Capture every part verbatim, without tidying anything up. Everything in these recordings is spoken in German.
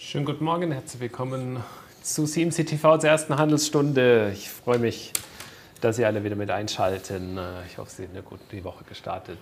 Schönen guten Morgen, herzlich willkommen zu C M C T V zur ersten Handelsstunde. Ich freue mich, dass Sie alle wieder mit einschalten. Ich hoffe, Sie sind eine gute Woche gestartet.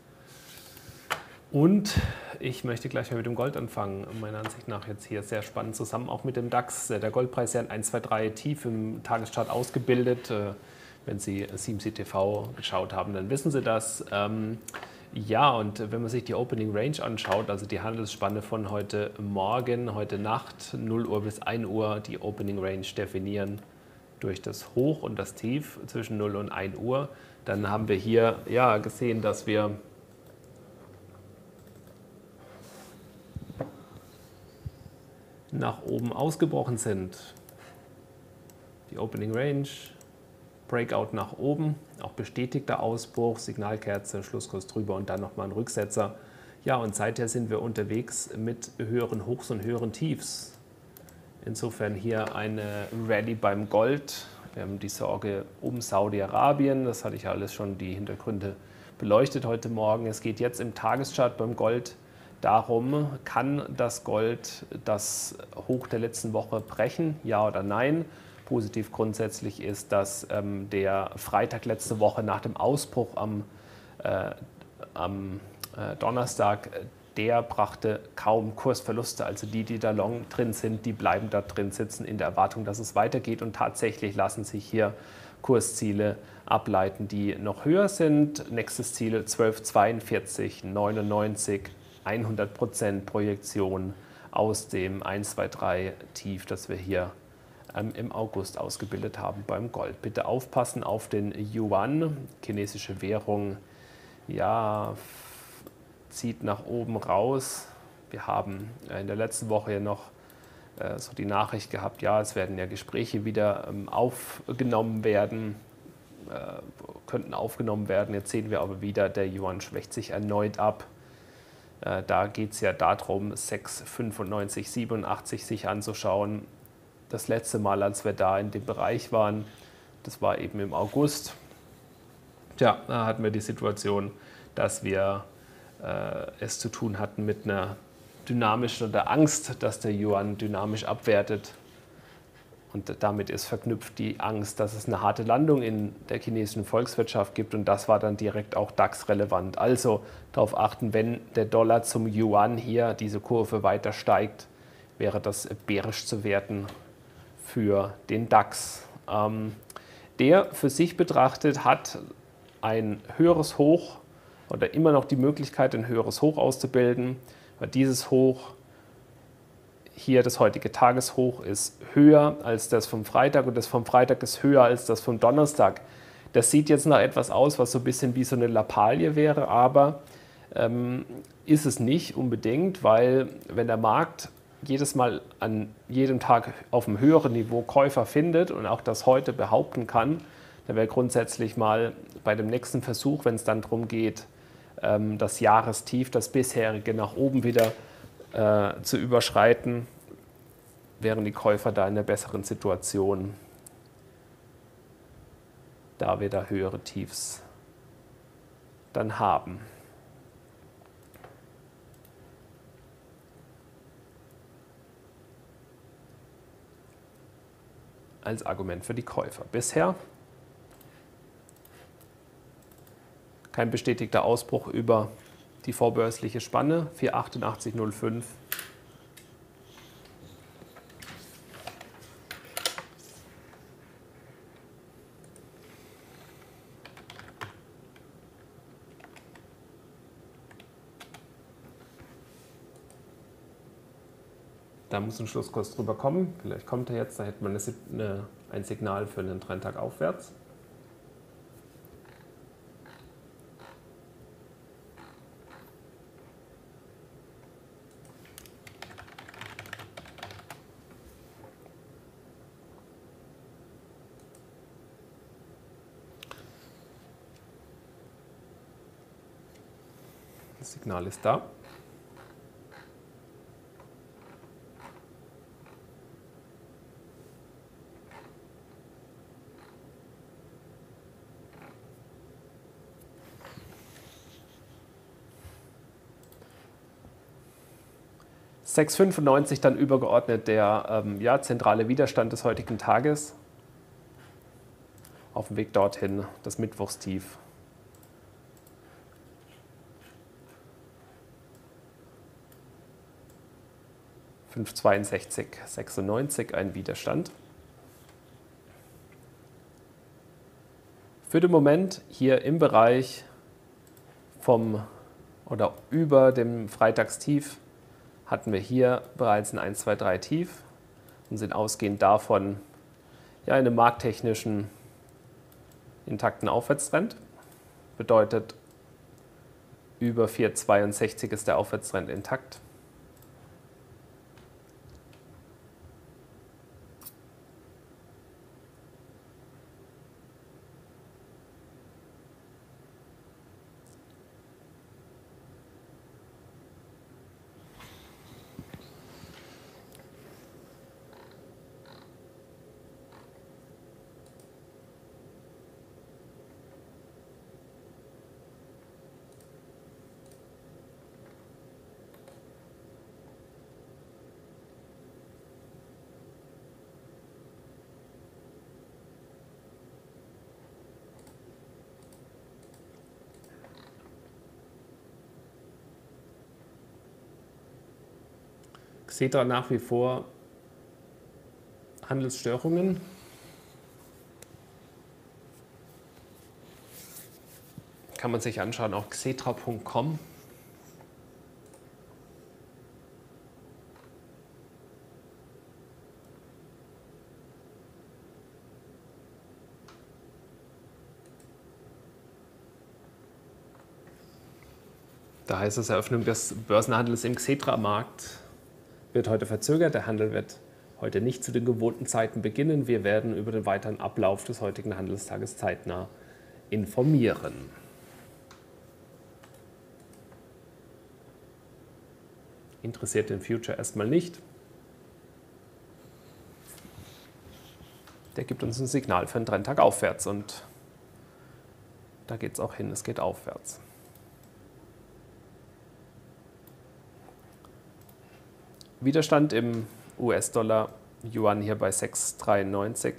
Und ich möchte gleich mal mit dem Gold anfangen. Meiner Ansicht nach jetzt hier sehr spannend zusammen, auch mit dem DAX. Der Goldpreis ja ein eins, zwei, drei tief im Tageschart ausgebildet. Wenn Sie C M C T V geschaut haben, dann wissen Sie das. Ja, und wenn man sich die Opening Range anschaut, also die Handelsspanne von heute Morgen, heute Nacht, null Uhr bis ein Uhr, die Opening Range definieren durch das Hoch und das Tief zwischen null und ein Uhr, dann haben wir hier ja gesehen, dass wir nach oben ausgebrochen sind. Die Opening Range, Breakout nach oben, auch bestätigter Ausbruch, Signalkerze, Schlusskurs drüber und dann nochmal ein Rücksetzer. Ja, und seither sind wir unterwegs mit höheren Hochs und höheren Tiefs. Insofern hier eine Rallye beim Gold. Wir haben die Sorge um Saudi-Arabien, das hatte ich ja alles schon die Hintergründe beleuchtet heute Morgen. Es geht jetzt im Tageschart beim Gold darum, kann das Gold das Hoch der letzten Woche brechen, ja oder nein? Positiv grundsätzlich ist, dass ähm, der Freitag letzte Woche nach dem Ausbruch am, äh, am äh, Donnerstag, der brachte kaum Kursverluste. Also die, die da long drin sind, die bleiben da drin sitzen in der Erwartung, dass es weitergeht. Und tatsächlich lassen sich hier Kursziele ableiten, die noch höher sind. Nächstes Ziel zwölf Komma zweiundvierzig, neunundneunzig, hundert Prozent Projektion aus dem eins, zwei, drei Tief, das wir hier im August ausgebildet haben beim Gold. Bitte aufpassen auf den Yuan, chinesische Währung, ja, zieht nach oben raus. Wir haben in der letzten Woche ja noch äh, so die Nachricht gehabt, ja, es werden ja Gespräche wieder ähm, aufgenommen werden, äh, könnten aufgenommen werden. Jetzt sehen wir aber wieder, der Yuan schwächt sich erneut ab. Äh, da geht es ja darum, sechs Komma fünfundneunzig, siebenundachtzig sich anzuschauen. Das letzte Mal, als wir da in dem Bereich waren, das war eben im August, tja, da hatten wir die Situation, dass wir äh, es zu tun hatten mit einer dynamischen oder Angst, dass der Yuan dynamisch abwertet. Und damit ist verknüpft die Angst, dass es eine harte Landung in der chinesischen Volkswirtschaft gibt. Und das war dann direkt auch DAX-relevant. Also darauf achten, wenn der Dollar zum Yuan hier diese Kurve weiter steigt, wäre das bärisch zu werten für den DAX. Ähm, der für sich betrachtet hat ein höheres Hoch oder immer noch die Möglichkeit, ein höheres Hoch auszubilden, weil dieses Hoch hier, das heutige Tageshoch, ist höher als das vom Freitag und das vom Freitag ist höher als das vom Donnerstag. Das sieht jetzt nach etwas aus, was so ein bisschen wie so eine Lappalie wäre, aber ähm, ist es nicht unbedingt, weil wenn der Markt jedes Mal an jedem Tag auf einem höheren Niveau Käufer findet und auch das heute behaupten kann, dann wäre grundsätzlich mal bei dem nächsten Versuch, wenn es dann darum geht, das Jahrestief, das bisherige nach oben wieder äh, zu überschreiten, wären die Käufer da in einer besseren Situation, da wir da höhere Tiefs dann haben. Als Argument für die Käufer. Bisher kein bestätigter Ausbruch über die vorbörsliche Spanne, vier Komma achtundachtzig null fünf. Da muss ein Schlusskurs drüber kommen. Vielleicht kommt er jetzt, da hätte man eine, ein Signal für einen Trendtag aufwärts. Das Signal ist da. sechs Komma fünfundneunzig dann übergeordnet der ähm, ja, zentrale Widerstand des heutigen Tages. Auf dem Weg dorthin das Mittwochstief. fünf Komma zweiundsechzig sechsundneunzig ein Widerstand. Für den Moment hier im Bereich vom oder über dem Freitagstief hatten wir hier bereits ein eins, zwei, drei Tief und sind ausgehend davon ja, in einem markttechnischen intakten Aufwärtstrend. Bedeutet, über vier Komma zweiundsechzig ist der Aufwärtstrend intakt. Xetra nach wie vor Handelsstörungen. Kann man sich anschauen, auch xetra punkt com. Da heißt es, Eröffnung des Börsenhandels im Xetra-Markt wird heute verzögert. Der Handel wird heute nicht zu den gewohnten Zeiten beginnen. Wir werden über den weiteren Ablauf des heutigen Handelstages zeitnah informieren. Interessiert den Future erstmal nicht. Der gibt uns ein Signal für einen Trendtag aufwärts und da geht es auch hin, es geht aufwärts. Widerstand im U S-Dollar, Yuan hier bei sechs Komma dreiundneunzig.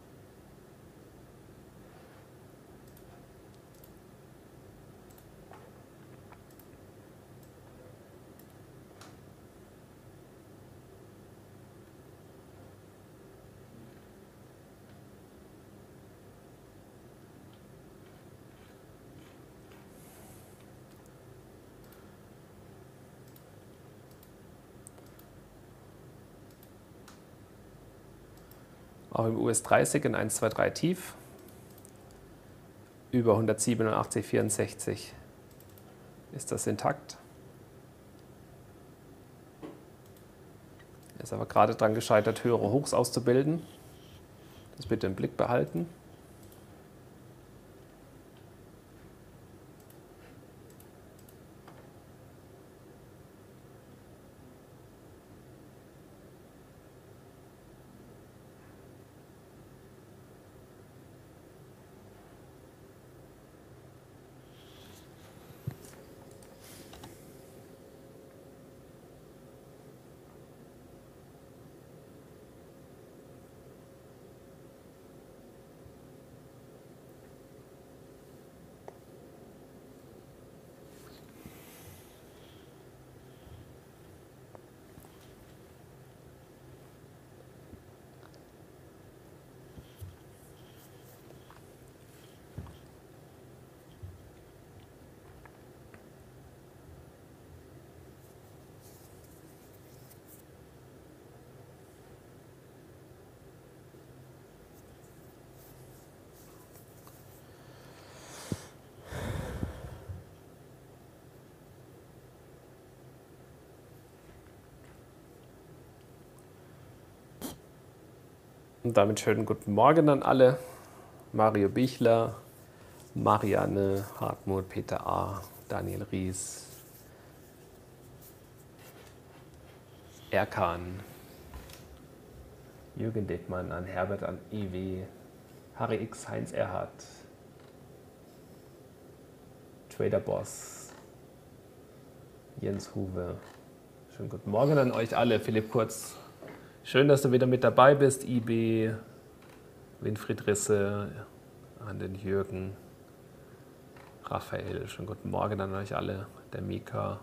Auch im U S dreißig in eins, zwei, drei tief. Über hundertsiebenundachtzig Komma vierundsechzig ist das intakt. Ist aber gerade daran gescheitert, höhere Hochs auszubilden. Das bitte im Blick behalten. Und damit schönen guten Morgen an alle. Mario Bichler, Marianne, Hartmut, Peter A., Daniel Ries, Erkan, Jürgen Dittmann, an Herbert, an I W, Harry X, Heinz Erhardt, Trader Boss, Jens Huwe, Schönen guten Morgen an euch alle. Philipp Kurz, schön, dass du wieder mit dabei bist. I B, Winfried Risse, an den Jürgen, Raphael, schönen guten Morgen an euch alle. Der Mika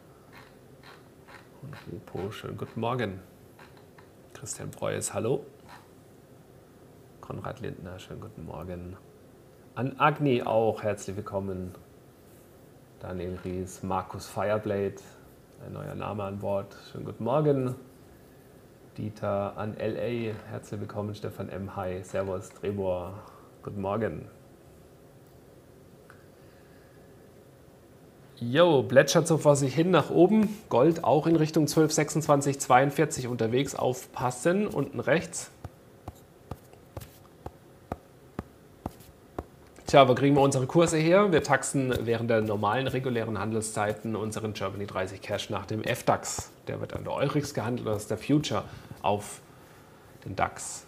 und Rupo, schönen guten Morgen. Christian Preuß, hallo. Konrad Lindner, schönen guten Morgen. An Agni auch, herzlich willkommen. Daniel Ries, Markus Fireblade, ein neuer Name an Bord, schönen guten Morgen. Dieter an L A, herzlich willkommen. Stefan M. Hi, Servus, Trebor, guten Morgen. Jo, plätschert so vor sich hin nach oben. Gold auch in Richtung zwölf sechsundzwanzig zweiundvierzig unterwegs. Aufpassen, unten rechts. Tja, wo kriegen wir unsere Kurse her? Wir taxen während der normalen regulären Handelszeiten unseren Germany dreißig Cash nach dem F DAX. Der wird an der Eurex gehandelt, das ist der Future auf den DAX.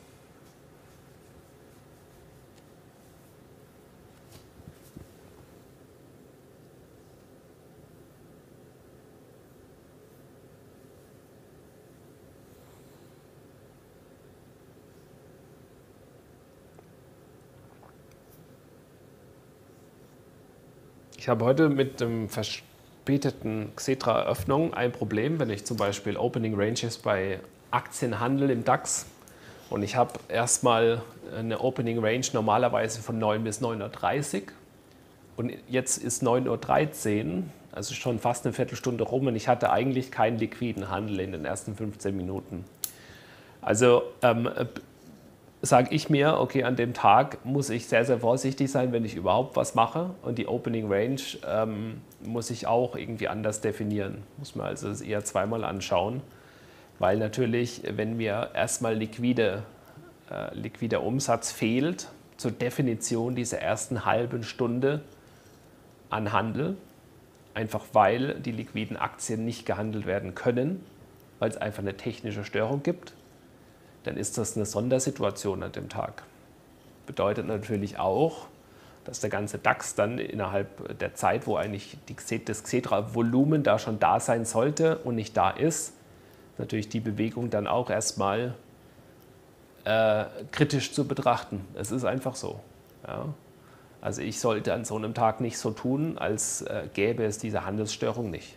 Ich habe heute mit dem verspäteten Xetra-Eröffnung ein Problem, wenn ich zum Beispiel Opening Ranges bei Aktien handle im DAX und ich habe erstmal eine Opening Range normalerweise von neun bis neun Uhr dreißig und jetzt ist neun Uhr dreizehn, also schon fast eine Viertelstunde rum und ich hatte eigentlich keinen liquiden Handel in den ersten fünfzehn Minuten. Also ähm, sage ich mir, okay, an dem Tag muss ich sehr, sehr vorsichtig sein, wenn ich überhaupt was mache. Und die Opening Range ähm, muss ich auch irgendwie anders definieren. Muss man also das eher zweimal anschauen. Weil natürlich, wenn mir erstmal liquide, äh, liquider Umsatz fehlt, zur Definition dieser ersten halben Stunde an Handel, einfach weil die liquiden Aktien nicht gehandelt werden können, weil es einfach eine technische Störung gibt, dann ist das eine Sondersituation an dem Tag. Bedeutet natürlich auch, dass der ganze DAX dann innerhalb der Zeit, wo eigentlich die, das Xetra-Volumen da schon da sein sollte und nicht da ist, natürlich die Bewegung dann auch erstmal äh, kritisch zu betrachten. Es ist einfach so. Ja. Also ich sollte an so einem Tag nicht so tun, als äh, gäbe es diese Handelsstörung nicht.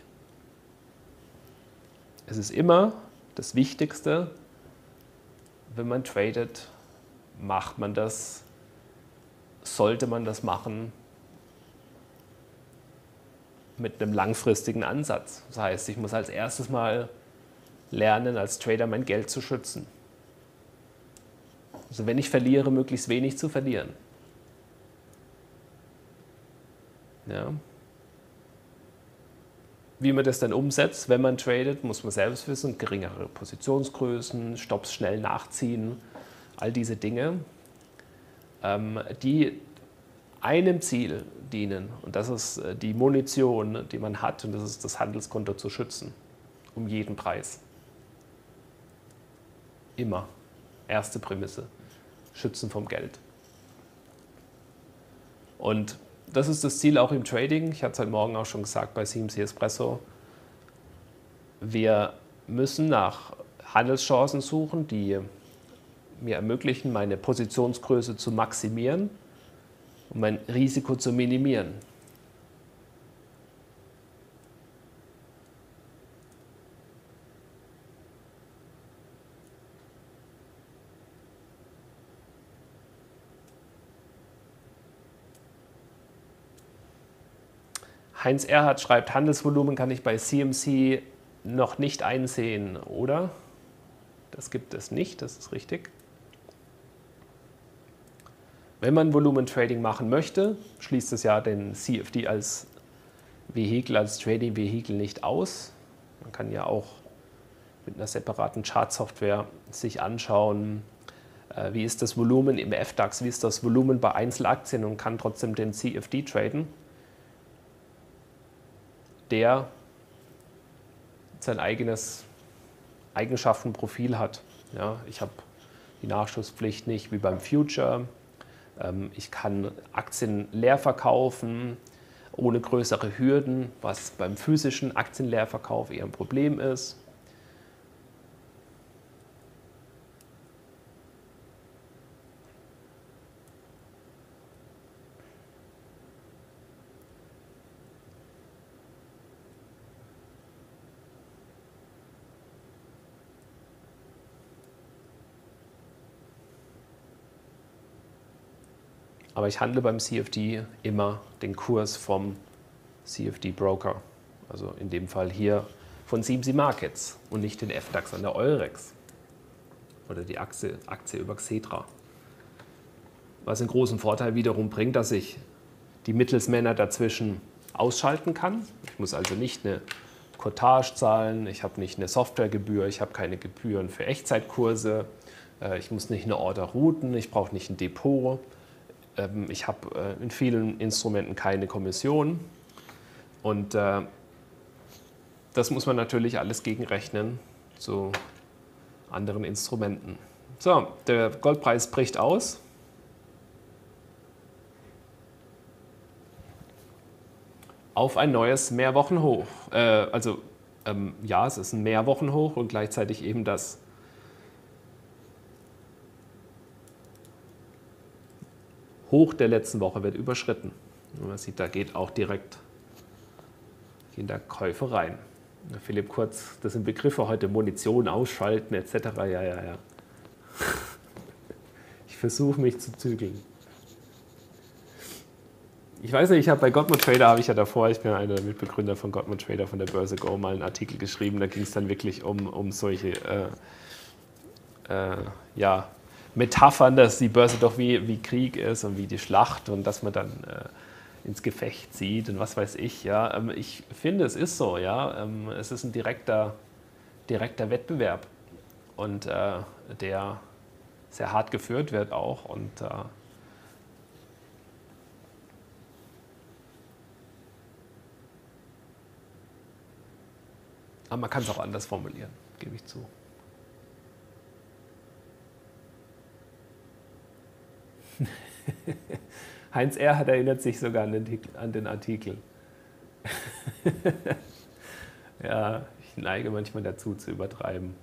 Es ist immer das Wichtigste, wenn man tradet, macht man das, sollte man das machen mit einem langfristigen Ansatz. Das heißt, ich muss als erstes mal lernen, als Trader mein Geld zu schützen. Also wenn ich verliere, möglichst wenig zu verlieren. Ja. Wie man das dann umsetzt, wenn man tradet, muss man selbst wissen. Geringere Positionsgrößen, Stops schnell nachziehen, all diese Dinge, ähm, die einem Ziel dienen. Und das ist die Munition, die man hat, und das ist das Handelskonto zu schützen. Um jeden Preis. Immer. Erste Prämisse. Schützen vom Geld. Und das ist das Ziel auch im Trading. Ich hatte es heute Morgen auch schon gesagt bei C M C Espresso. Wir müssen nach Handelschancen suchen, die mir ermöglichen, meine Positionsgröße zu maximieren und mein Risiko zu minimieren. Heinz Erhardt schreibt, Handelsvolumen kann ich bei C M C noch nicht einsehen, oder? Das gibt es nicht, das ist richtig. Wenn man Volumentrading machen möchte, schließt es ja den C F D als Vehikel, als Trading-Vehikel nicht aus. Man kann ja auch mit einer separaten Chartsoftware sich anschauen, wie ist das Volumen im F DAX, wie ist das Volumen bei Einzelaktien und kann trotzdem den C F D traden, der sein eigenes Eigenschaftenprofil hat. Ja, ich habe die Nachschusspflicht nicht wie beim Future. Ähm, ich kann Aktien leer verkaufen. ohne größere Hürden, was beim physischen Aktienleerverkauf eher ein Problem ist. Aber ich handle beim C F D immer den Kurs vom C F D-Broker. Also in dem Fall hier von C M C Markets und nicht den F DAX an der Eurex. Oder die Aktie, Aktie über Xetra. Was einen großen Vorteil wiederum bringt, dass ich die Mittelsmänner dazwischen ausschalten kann. Ich muss also nicht eine Cottage zahlen, ich habe nicht eine Softwaregebühr, ich habe keine Gebühren für Echtzeitkurse, ich muss nicht eine Order routen, ich brauche nicht ein Depot. Ich habe in vielen Instrumenten keine Kommission und äh, das muss man natürlich alles gegenrechnen zu anderen Instrumenten. So, der Goldpreis bricht aus. Auf ein neues Mehrwochenhoch. Äh, also ähm, ja, es ist ein Mehrwochenhoch und gleichzeitig eben das Hoch der letzten Woche wird überschritten. Und man sieht, da geht auch direkt gehen da Käufe rein. Philipp Kurz, das sind Begriffe heute, Munition ausschalten et cetera. Ja, ja, ja. Ich versuche mich zu zügeln. Ich weiß nicht, ich habe bei Gottman Trader, habe ich ja davor, ich bin ja einer der Mitbegründer von Gottman Trader von der Börse Go, mal einen Artikel geschrieben, da ging es dann wirklich um, um solche äh, äh, ja, Metaphern, dass die Börse doch wie, wie Krieg ist und wie die Schlacht und dass man dann äh, ins Gefecht zieht und was weiß ich. Ja. Ähm, ich finde, es ist so, ja. Ähm, es ist ein direkter, direkter Wettbewerb und äh, der sehr hart geführt wird auch. Und, äh, aber man kann es auch anders formulieren, gebe ich zu. Heinz Erhardt erinnert sich sogar an den, an den Artikel. Ja, ich neige manchmal dazu zu übertreiben.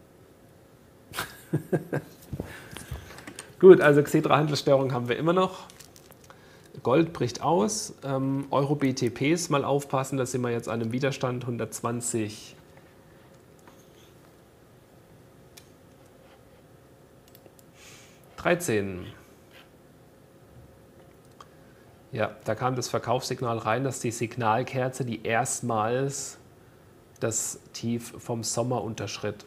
Gut, also Xetra-Handelsstörung haben wir immer noch. Gold bricht aus. Ähm, Euro-B T Ps mal aufpassen, da sind wir jetzt an einem Widerstand hundertzwanzig. dreizehn. Ja, da kam das Verkaufssignal rein, dass die Signalkerze, die erstmals das Tief vom Sommer unterschritt.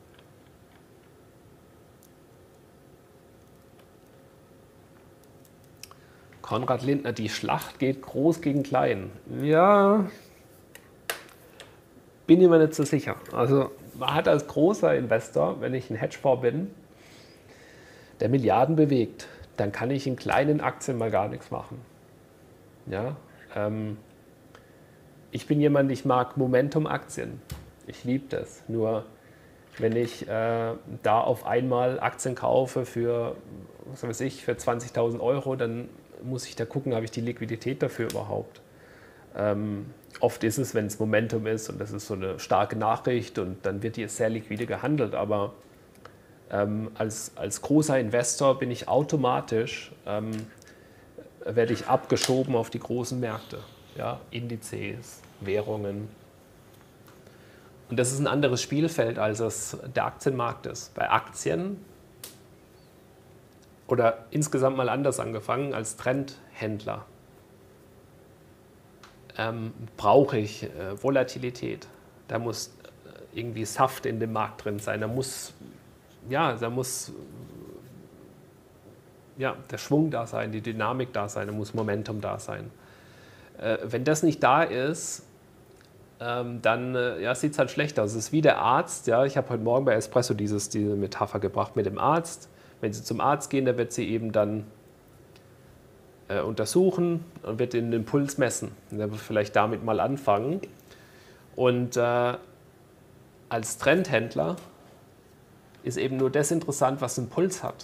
Konrad Lindner, die Schlacht geht groß gegen klein. Ja, bin ich mir nicht so sicher. Also man hat als großer Investor, wenn ich ein Hedgefonds bin, der Milliarden bewegt, dann kann ich in kleinen Aktien mal gar nichts machen. Ja, ähm, ich bin jemand, ich mag Momentum-Aktien. Ich liebe das. Nur wenn ich äh, da auf einmal Aktien kaufe für, was weiß ich, für zwanzigtausend Euro, dann muss ich da gucken, habe ich die Liquidität dafür überhaupt. Ähm, oft ist es, wenn es Momentum ist und das ist so eine starke Nachricht und dann wird die sehr liquide gehandelt, aber ähm, als, als großer Investor bin ich automatisch ähm, werde ich abgeschoben auf die großen Märkte, ja, Indizes, Währungen. Und das ist ein anderes Spielfeld, als es der Aktienmarkt ist. Bei Aktien, oder insgesamt mal anders angefangen, als Trendhändler, ähm, brauche ich äh, Volatilität. Da muss äh, irgendwie Saft in dem Markt drin sein. Da muss, ja, da muss ja, der Schwung da sein, die Dynamik da sein, da muss Momentum da sein. Äh, wenn das nicht da ist, ähm, dann äh, ja, sieht es halt schlecht aus. Es ist wie der Arzt. Ja, ich habe heute Morgen bei Espresso dieses, diese Metapher gebracht mit dem Arzt. Wenn Sie zum Arzt gehen, der wird Sie eben dann äh, untersuchen und wird Ihnen den Puls messen. Und der wird vielleicht damit mal anfangen. Und äh, als Trendhändler ist eben nur das interessant, was einen Puls hat.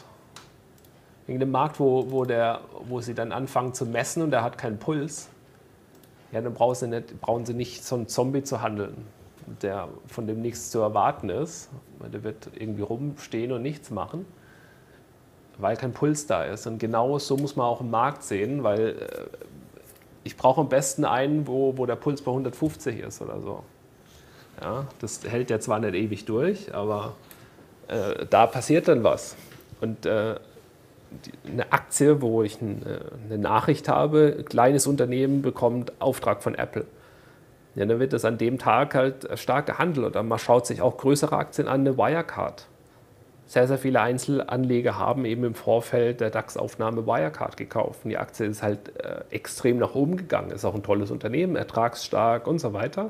In einem Markt, wo, wo, der, wo Sie dann anfangen zu messen und der hat keinen Puls, Ja, dann brauchen sie nicht, brauchen sie nicht so einen Zombie zu handeln, der, von dem nichts zu erwarten ist. Weil der wird irgendwie rumstehen und nichts machen, weil kein Puls da ist. Und genau so muss man auch im Markt sehen, weil äh, ich brauche am besten einen, wo, wo der Puls bei hundertfünfzig ist oder so. Ja, das hält ja zwar nicht ewig durch, aber äh, da passiert dann was. Und äh, die, eine Aktie, wo ich ein, äh, eine Nachricht habe, ein kleines Unternehmen bekommt Auftrag von Apple. Ja, dann wird das an dem Tag halt stark gehandelt. Oder man schaut sich auch größere Aktien an, eine Wirecard. Sehr, sehr viele Einzelanleger haben eben im Vorfeld der DAX-Aufnahme Wirecard gekauft. Und die Aktie ist halt äh, extrem nach oben gegangen. Ist auch ein tolles Unternehmen, ertragsstark und so weiter.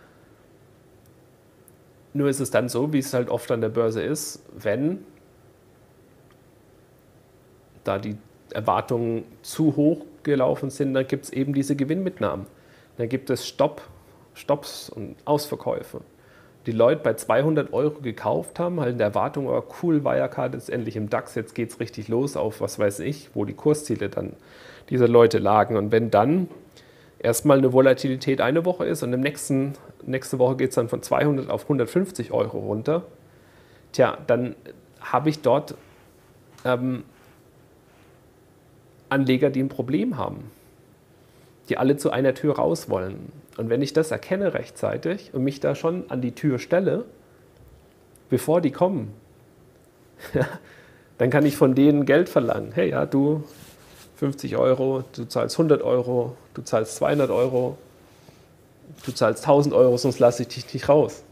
Nur ist es dann so, wie es halt oft an der Börse ist, wenn da die Erwartungen zu hoch gelaufen sind, dann gibt es eben diese Gewinnmitnahmen. Dann gibt es Stopp, Stopps und Ausverkäufe. Die Leute bei zweihundert Euro gekauft haben, halt in der Erwartung, oh cool, Wirecard ist endlich im DAX, jetzt geht es richtig los auf was weiß ich, wo die Kursziele dann dieser Leute lagen. Und wenn dann erstmal eine Volatilität eine Woche ist und im nächsten, nächste Woche geht es dann von zweihundert auf hundertfünfzig Euro runter, tja, dann habe ich dort ähm, Anleger, die ein Problem haben, die alle zu einer Tür raus wollen. Und wenn ich das erkenne rechtzeitig und mich da schon an die Tür stelle, bevor die kommen, dann kann ich von denen Geld verlangen. Hey, ja, du fünfzig Euro, du zahlst hundert Euro, du zahlst zweihundert Euro, du zahlst tausend Euro, sonst lasse ich dich nicht raus.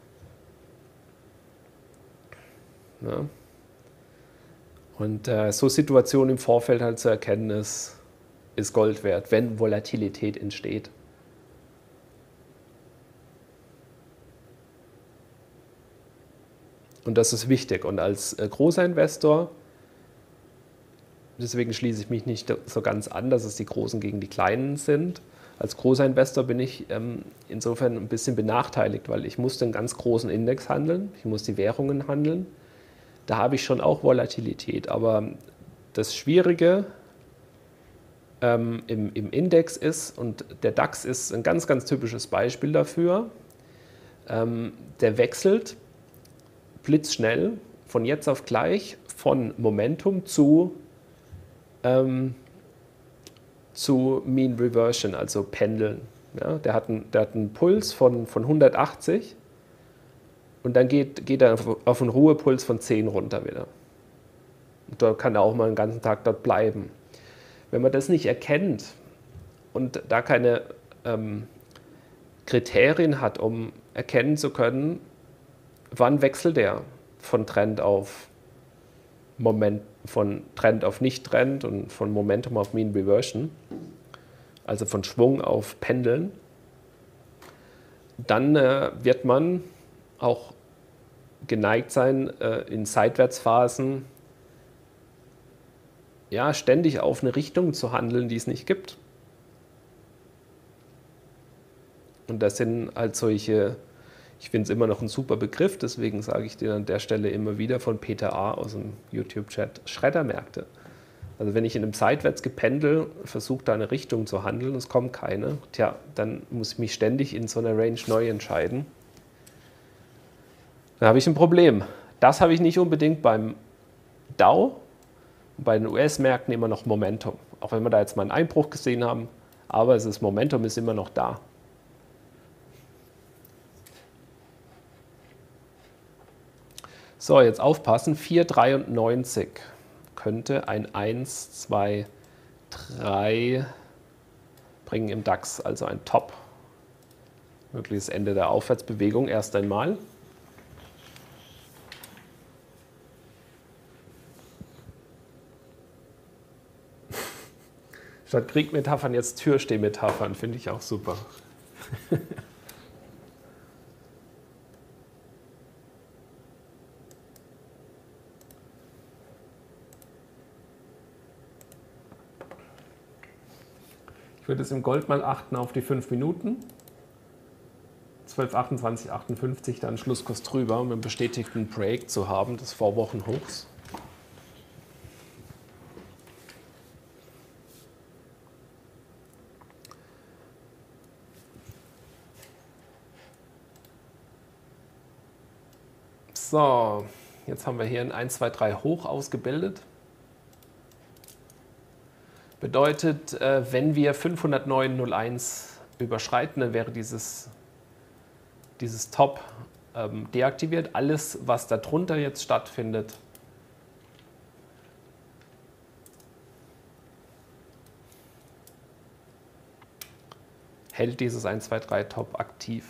Ja. Und äh, so Situationen im Vorfeld halt zu erkennen, ist, ist Gold wert, wenn Volatilität entsteht. Und das ist wichtig. Und als äh, großer Investor, deswegen schließe ich mich nicht so ganz an, dass es die Großen gegen die Kleinen sind. Als großer Investor bin ich ähm, insofern ein bisschen benachteiligt, weil ich muss den ganz großen Index handeln, ich muss die Währungen handeln. Da habe ich schon auch Volatilität. Aber das Schwierige ähm, im, im Index ist, und der DAX ist ein ganz, ganz typisches Beispiel dafür, ähm, der wechselt blitzschnell von jetzt auf gleich von Momentum zu, ähm, zu Mean Reversion, also Pendeln. Ja, der, hat einen, der hat einen Puls von, von hundertachtzig und dann geht, geht er auf, auf einen Ruhepuls von zehn runter wieder. Und da kann er auch mal einen ganzen Tag dort bleiben. Wenn man das nicht erkennt und da keine ähm, Kriterien hat, um erkennen zu können, wann wechselt er von Trend auf Moment, von Trend auf Nicht-Trend und von Momentum auf Mean Reversion, also von Schwung auf Pendeln, dann äh, wird man auch geneigt sein, äh, in Seitwärtsphasen ja, ständig auf eine Richtung zu handeln, die es nicht gibt. Und das sind halt solche, ich finde es immer noch ein super Begriff, deswegen sage ich dir an der Stelle immer wieder von Peter A. aus dem YouTube-Chat, Schreddermärkte. Also wenn ich in einem Seitwärtsgependel versuche, da eine Richtung zu handeln, es kommt keine, tja, dann muss ich mich ständig in so einer Range neu entscheiden. Dann habe ich ein Problem. Das habe ich nicht unbedingt beim Dow und bei den U S-Märkten immer noch Momentum. Auch wenn wir da jetzt mal einen Einbruch gesehen haben, aber das Momentum ist immer noch da. So, jetzt aufpassen, vier Komma dreiundneunzig könnte ein eins, zwei, drei bringen im DAX, also ein Top. Mögliches Ende der Aufwärtsbewegung erst einmal. Statt Kriegmetaphern jetzt Türstehmetaphern, finde ich auch super. Ich würde jetzt im Gold mal achten auf die fünf Minuten. zwölf achtundzwanzig achtundfünfzig, dann Schlusskurs drüber, um einen bestätigten Break zu haben, des Vorwochenhochs. So, jetzt haben wir hier ein eins, zwei, drei hoch ausgebildet. Bedeutet, wenn wir fünfhundertneun Komma null eins überschreiten, dann wäre dieses, dieses Top ähm, deaktiviert. Alles, was darunter jetzt stattfindet, hält dieses eins, zwei, drei Top aktiv.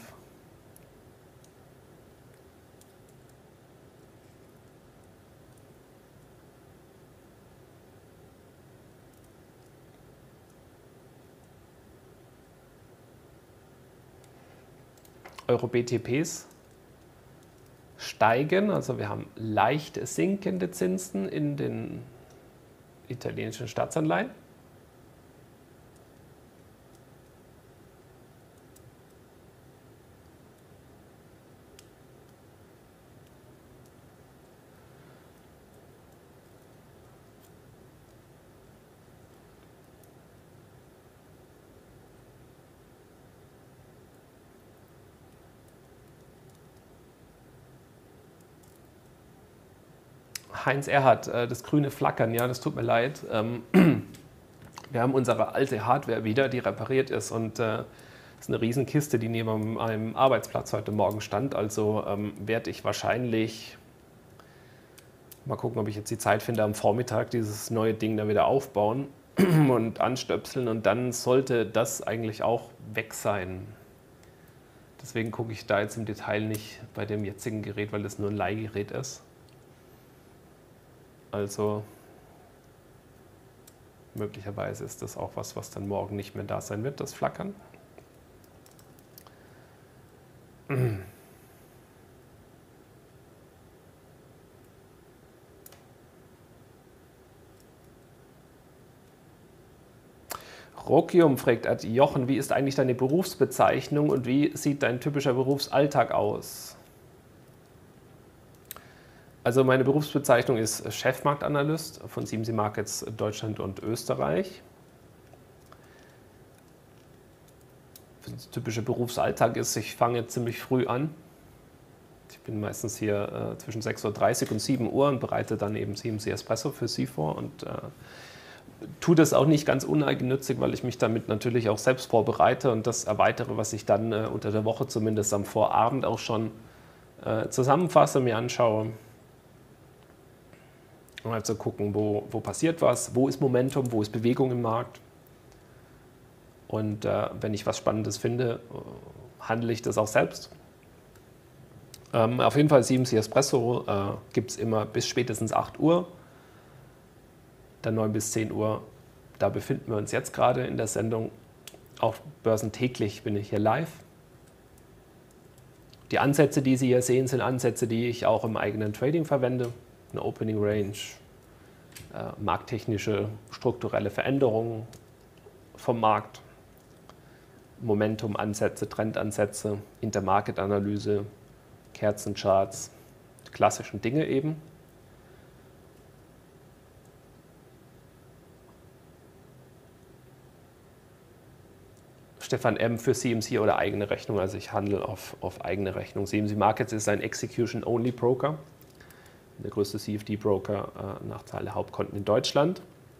Euro-B T Ps steigen, also wir haben leicht sinkende Zinsen in den italienischen Staatsanleihen. Heinz Erhardt, das grüne Flackern, ja, das tut mir leid. Wir haben unsere alte Hardware wieder, die repariert ist, und das ist eine Riesenkiste, die neben meinem Arbeitsplatz heute Morgen stand. Also werde ich wahrscheinlich, mal gucken, ob ich jetzt die Zeit finde, am Vormittag dieses neue Ding da wieder aufbauen und anstöpseln, und dann sollte das eigentlich auch weg sein. Deswegen gucke ich da jetzt im Detail nicht bei dem jetzigen Gerät, weil das nur ein Leihgerät ist. Also möglicherweise ist das auch was, was dann morgen nicht mehr da sein wird, das Flackern. Rokium fragt Jochen, wie ist eigentlich deine Berufsbezeichnung und wie sieht dein typischer Berufsalltag aus? Also meine Berufsbezeichnung ist Chefmarktanalyst von C M C Markets Deutschland und Österreich. Der typische Berufsalltag ist, ich fange ziemlich früh an. Ich bin meistens hier äh, zwischen sechs Uhr dreißig und sieben Uhr und bereite dann eben C M C Espresso für Sie vor und äh, tue das auch nicht ganz uneigennützig, weil ich mich damit natürlich auch selbst vorbereite und das erweitere, was ich dann äh, unter der Woche zumindest am Vorabend auch schon äh, zusammenfasse, mir anschaue. Um halt zu gucken, wo, wo passiert was, wo ist Momentum, wo ist Bewegung im Markt. Und äh, wenn ich was Spannendes finde, äh, handle ich das auch selbst. Ähm, auf jeden Fall C M C Espresso äh, gibt es immer bis spätestens acht Uhr. Dann neun bis zehn Uhr, da befinden wir uns jetzt gerade in der Sendung. Auch börsentäglich bin ich hier live. Die Ansätze, die Sie hier sehen, sind Ansätze, die ich auch im eigenen Trading verwende. Eine Opening Range, äh, markttechnische, strukturelle Veränderungen vom Markt, Momentum-Ansätze, Trendansätze, Intermarket-Analyse, Kerzencharts, die klassischen Dinge eben. Stefan M. für C M C oder eigene Rechnung, also ich handle auf, auf eigene Rechnung. C M C Markets ist ein Execution-Only-Broker. Der größte C F D-Broker äh, nach Zahl der Hauptkonten in Deutschland.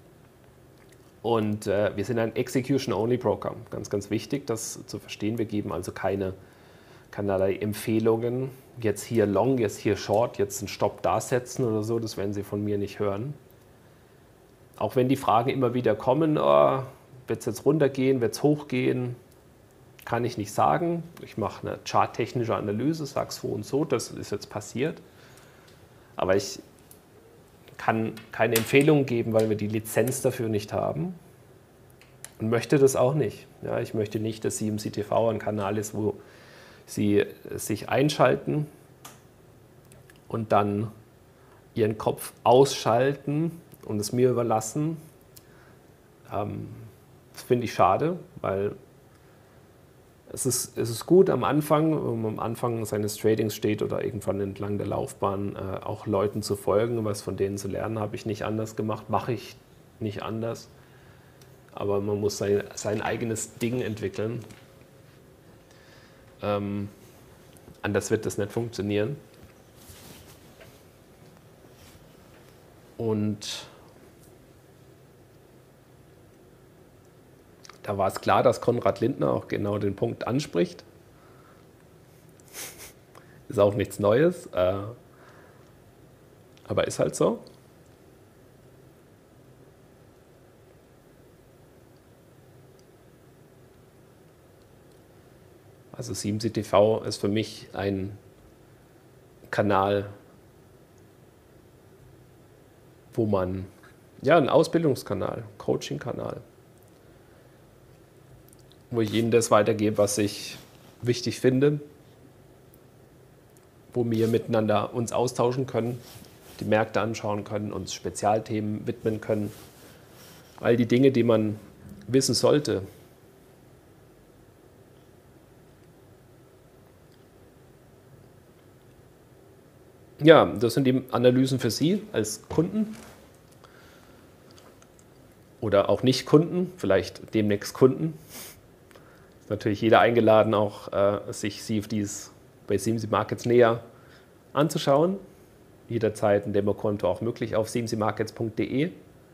Und äh, wir sind ein Execution-Only-Broker. Ganz, ganz wichtig, das zu verstehen. Wir geben also keine keinerlei Empfehlungen. Jetzt hier Long, jetzt hier Short, jetzt einen Stopp da setzen oder so. Das werden Sie von mir nicht hören. Auch wenn die Fragen immer wieder kommen, oh, wird es jetzt runtergehen, wird es hochgehen, kann ich nicht sagen. Ich mache eine charttechnische Analyse, sage es so und so, das ist jetzt passiert. Aber ich kann keine Empfehlung geben, weil wir die Lizenz dafür nicht haben und möchte das auch nicht. Ja, ich möchte nicht, dass C M C T V ein Kanal ist, wo Sie sich einschalten und dann Ihren Kopf ausschalten und es mir überlassen. Ähm, das finde ich schade, weil Es ist, es ist gut am Anfang, wenn man am Anfang seines Tradings steht oder irgendwann entlang der Laufbahn, äh, auch Leuten zu folgen, was von denen zu lernen, habe ich nicht anders gemacht, mache ich nicht anders. Aber man muss sein, sein eigenes Ding entwickeln. Ähm, anders wird das nicht funktionieren. Und da war es klar, dass Konrad Lindner auch genau den Punkt anspricht. Ist auch nichts Neues, äh, aber ist halt so. Also Siemsi T V ist für mich ein Kanal, wo man, ja, ein Ausbildungskanal, Coaching-Kanal, wo ich Ihnen das weitergebe, was ich wichtig finde, wo wir miteinander uns austauschen können, die Märkte anschauen können, uns Spezialthemen widmen können. All die Dinge, die man wissen sollte. Ja, das sind die Analysen für Sie als Kunden oder auch nicht Kunden, vielleicht demnächst Kunden. Ist natürlich jeder eingeladen, auch äh, sich C F Ds bei Siemsi Markets näher anzuschauen. Jederzeit ein Demokonto auch möglich auf siemsi markets punkt de.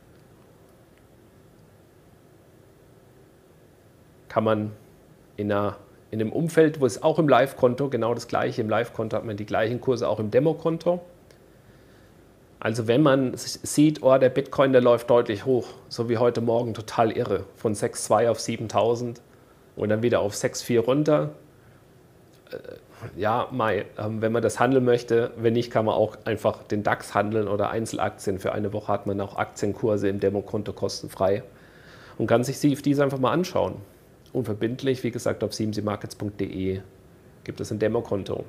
Kann man in, einer, in einem Umfeld, wo es auch im Live-Konto genau das gleiche, im Live-Konto hat man die gleichen Kurse auch im Demokonto. Also wenn man sieht, oh, der Bitcoin, der läuft deutlich hoch, so wie heute Morgen, total irre, von sechs Komma zwei auf siebentausend und dann wieder auf sechs Komma vier runter. Ja, Mai, wenn man das handeln möchte, wenn nicht, kann man auch einfach den DAX handeln oder Einzelaktien. Für eine Woche hat man auch Aktienkurse im Demokonto kostenfrei und kann sich C F Ds einfach mal anschauen. Unverbindlich, wie gesagt, auf siemsi markets punkt de gibt es ein Demokonto.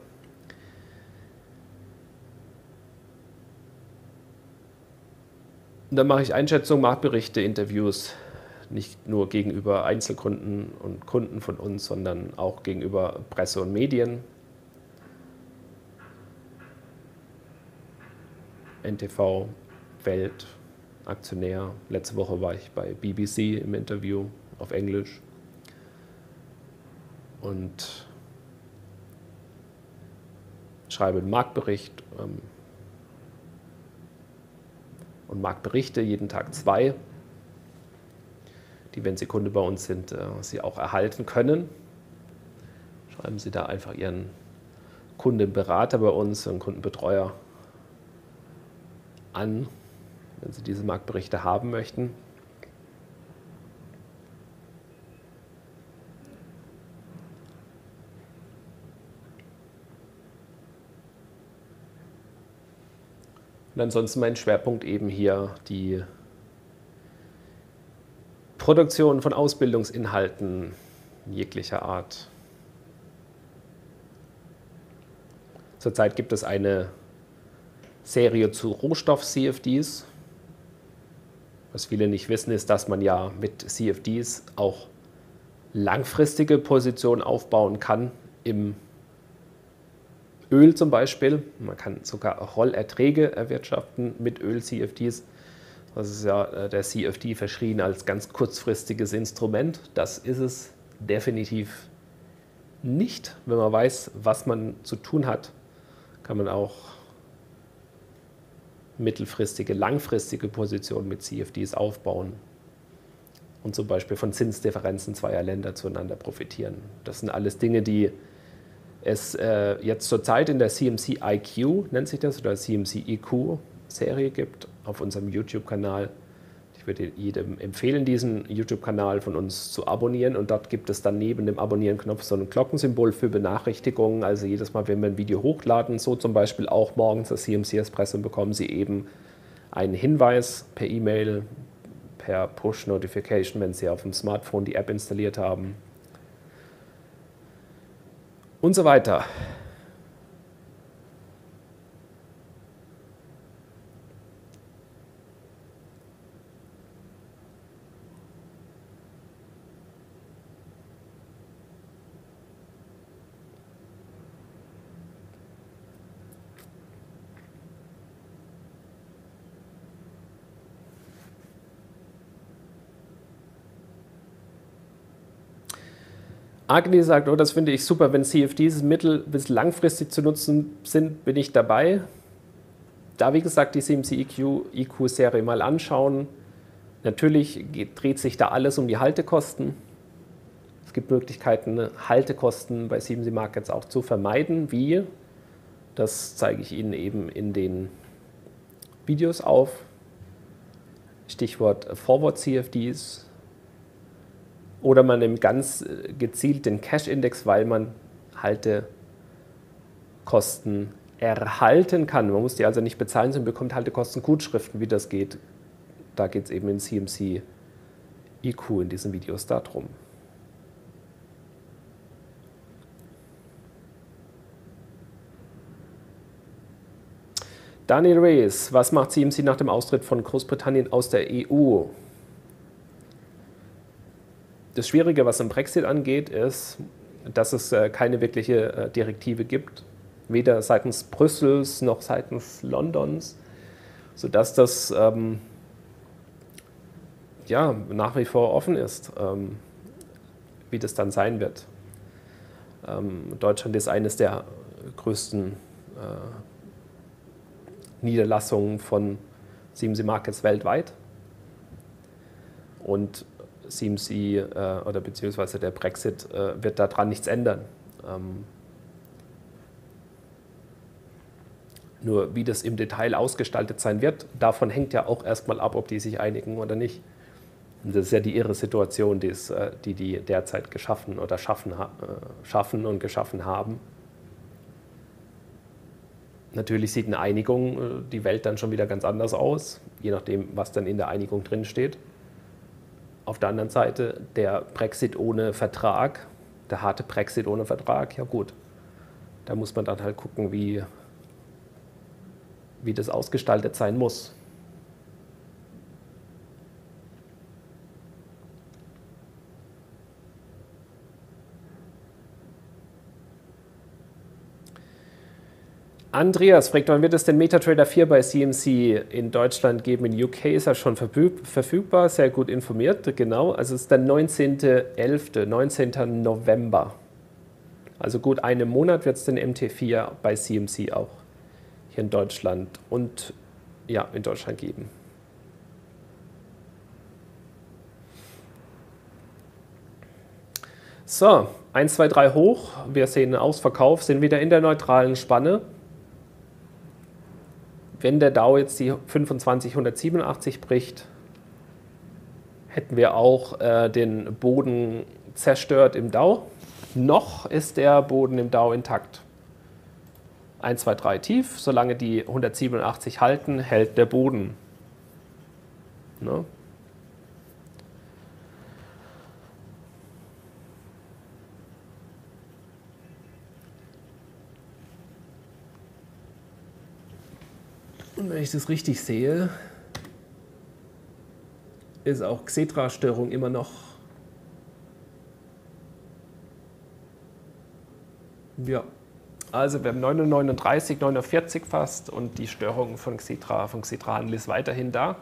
Und dann mache ich Einschätzungen, Marktberichte, Interviews, nicht nur gegenüber Einzelkunden und Kunden von uns, sondern auch gegenüber Presse und Medien. N T V, Welt, Aktionär. Letzte Woche war ich bei B B C im Interview auf Englisch. Und schreibe einen Marktbericht ähm, und Marktberichte, jeden Tag zwei, die, wenn Sie Kunde bei uns sind, äh, Sie auch erhalten können. Schreiben Sie da einfach Ihren Kundenberater bei uns, Ihren Kundenbetreuer an, wenn Sie diese Marktberichte haben möchten. Und ansonsten mein Schwerpunkt eben hier die Produktion von Ausbildungsinhalten jeglicher Art. Zurzeit gibt es eine Serie zu Rohstoff-C F Ds. Was viele nicht wissen, ist, dass man ja mit C F Ds auch langfristige Positionen aufbauen kann im Öl zum Beispiel. Man kann sogar Rollerträge erwirtschaften mit Öl-C F Ds. Das ist ja der C F D verschrien als ganz kurzfristiges Instrument. Das ist es definitiv nicht. Wenn man weiß, was man zu tun hat, kann man auch mittelfristige, langfristige Positionen mit C F Ds aufbauen und zum Beispiel von Zinsdifferenzen zweier Länder zueinander profitieren. Das sind alles Dinge, die es äh, jetzt zurzeit in der C M C I Q, nennt sich das, oder C M C I Q-Serie gibt auf unserem YouTube-Kanal. Ich würde jedem empfehlen, diesen YouTube-Kanal von uns zu abonnieren, und dort gibt es dann neben dem Abonnieren-Knopf so ein Glockensymbol für Benachrichtigungen. Also jedes Mal, wenn wir ein Video hochladen, so zum Beispiel auch morgens das C M C-Espresso, bekommen Sie eben einen Hinweis per E-Mail, per Push-Notification, wenn Sie auf dem Smartphone die App installiert haben. Und so weiter. Agni sagt, oh, das finde ich super, wenn C F Ds mittel- bis langfristig zu nutzen sind, bin ich dabei. da, wie gesagt, die C M C I Q-Serie mal anschauen. Natürlich geht, dreht sich da alles um die Haltekosten. Es gibt Möglichkeiten, Haltekosten bei C M C Markets auch zu vermeiden. Wie? Das zeige ich Ihnen eben in den Videos auf. Stichwort Forward C F Ds. Oder man nimmt ganz gezielt den Cash-Index, weil man Haltekosten erhalten kann. Man muss die also nicht bezahlen, sondern bekommt Haltekostengutschriften. Wie das geht, da geht es eben in C M C I Q in diesen Videos darum. Daniel Reyes, was macht C M C nach dem Austritt von Großbritannien aus der E U? Das Schwierige, was den Brexit angeht, ist, dass es keine wirkliche Direktive gibt, weder seitens Brüssels noch seitens Londons, sodass das ähm, ja, nach wie vor offen ist, ähm, wie das dann sein wird. Ähm, Deutschland ist eines der größten äh, Niederlassungen von C M C Markets weltweit und C M C äh, oder beziehungsweise der Brexit äh, wird daran nichts ändern. Ähm, nur wie das im Detail ausgestaltet sein wird, davon hängt ja auch erstmal ab, ob die sich einigen oder nicht. Und das ist ja die irre Situation, die es, äh, die, die derzeit geschaffen oder schaffen, äh, schaffen und geschaffen haben. Natürlich sieht eine Einigung äh, die Welt dann schon wieder ganz anders aus, je nachdem, was dann in der Einigung drin steht. Auf der anderen Seite der Brexit ohne Vertrag, der harte Brexit ohne Vertrag, ja gut, da muss man dann halt gucken, wie, wie das ausgestaltet sein muss. Andreas fragt, wann wird es den MetaTrader vier bei C M C in Deutschland geben? In U K ist er schon verfügbar, sehr gut informiert, genau. Also es ist der neunzehnter elfter, neunzehnter November. Also gut einen Monat wird es den M T vier bei C M C auch hier in Deutschland und ja, in Deutschland geben. So, eins, zwei, drei hoch. Wir sehen einen Ausverkauf, sind wieder in der neutralen Spanne. Wenn der Dow jetzt die fünfundzwanzighundertsiebenundachtzig bricht, hätten wir auch äh, den Boden zerstört im Dow. Noch ist der Boden im Dow intakt. eins, zwei, drei tief. Solange die hundertsiebenundachtzig halten, hält der Boden. Ne? Und wenn ich das richtig sehe, ist auch Xetra-Störung immer noch ja. Also wir haben neun Uhr neununddreißig, neun Uhr vierzig fast und die Störung von Xetra, von Xetra-Handel ist weiterhin da.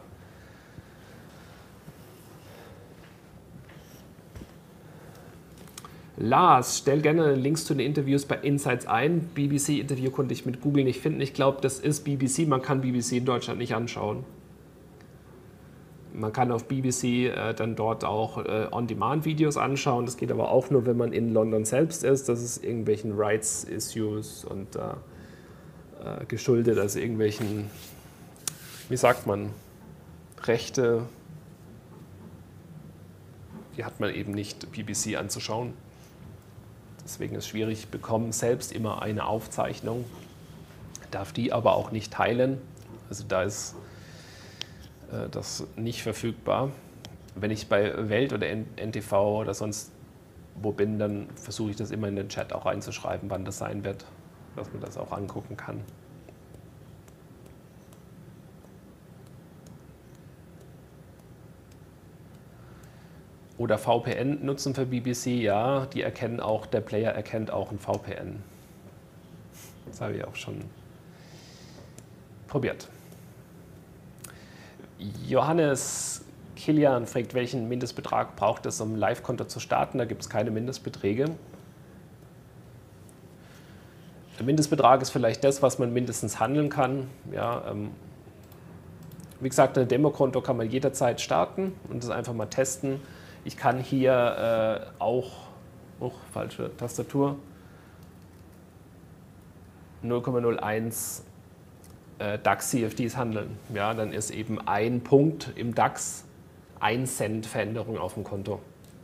Lars, stell gerne Links zu den Interviews bei Insights ein. B B C-Interview konnte ich mit Google nicht finden. Ich glaube, das ist B B C. Man kann B B C in Deutschland nicht anschauen. Man kann auf B B C äh, dann dort auch äh, On-Demand-Videos anschauen. Das geht aber auch nur, wenn man in London selbst ist. Das ist irgendwelchen Rights-Issues und äh, äh, geschuldet, also irgendwelchen, wie sagt man, Rechte. Die hat man eben nicht, B B C anzuschauen. Deswegen ist es schwierig, ich bekomme selbst immer eine Aufzeichnung, darf die aber auch nicht teilen. Also da ist äh, das nicht verfügbar. Wenn ich bei Welt oder N T V oder sonst wo bin, dann versuche ich das immer in den Chat auch reinzuschreiben, wann das sein wird, dass man das auch angucken kann. Oder V P N nutzen für B B C, ja, die erkennen auch, der Player erkennt auch ein V P N. Das habe ich auch schon probiert. Johannes Kilian fragt, welchen Mindestbetrag braucht es, um ein Live-Konto zu starten? Da gibt es keine Mindestbeträge. Der Mindestbetrag ist vielleicht das, was man mindestens handeln kann. Ja, ähm, wie gesagt, ein Demokonto kann man jederzeit starten und das einfach mal testen. Ich kann hier äh, auch, oh, falsche Tastatur, null Komma null eins äh, DAX C F Ds handeln. Ja, dann ist eben ein Punkt im DAX ein Cent Veränderung auf dem Konto.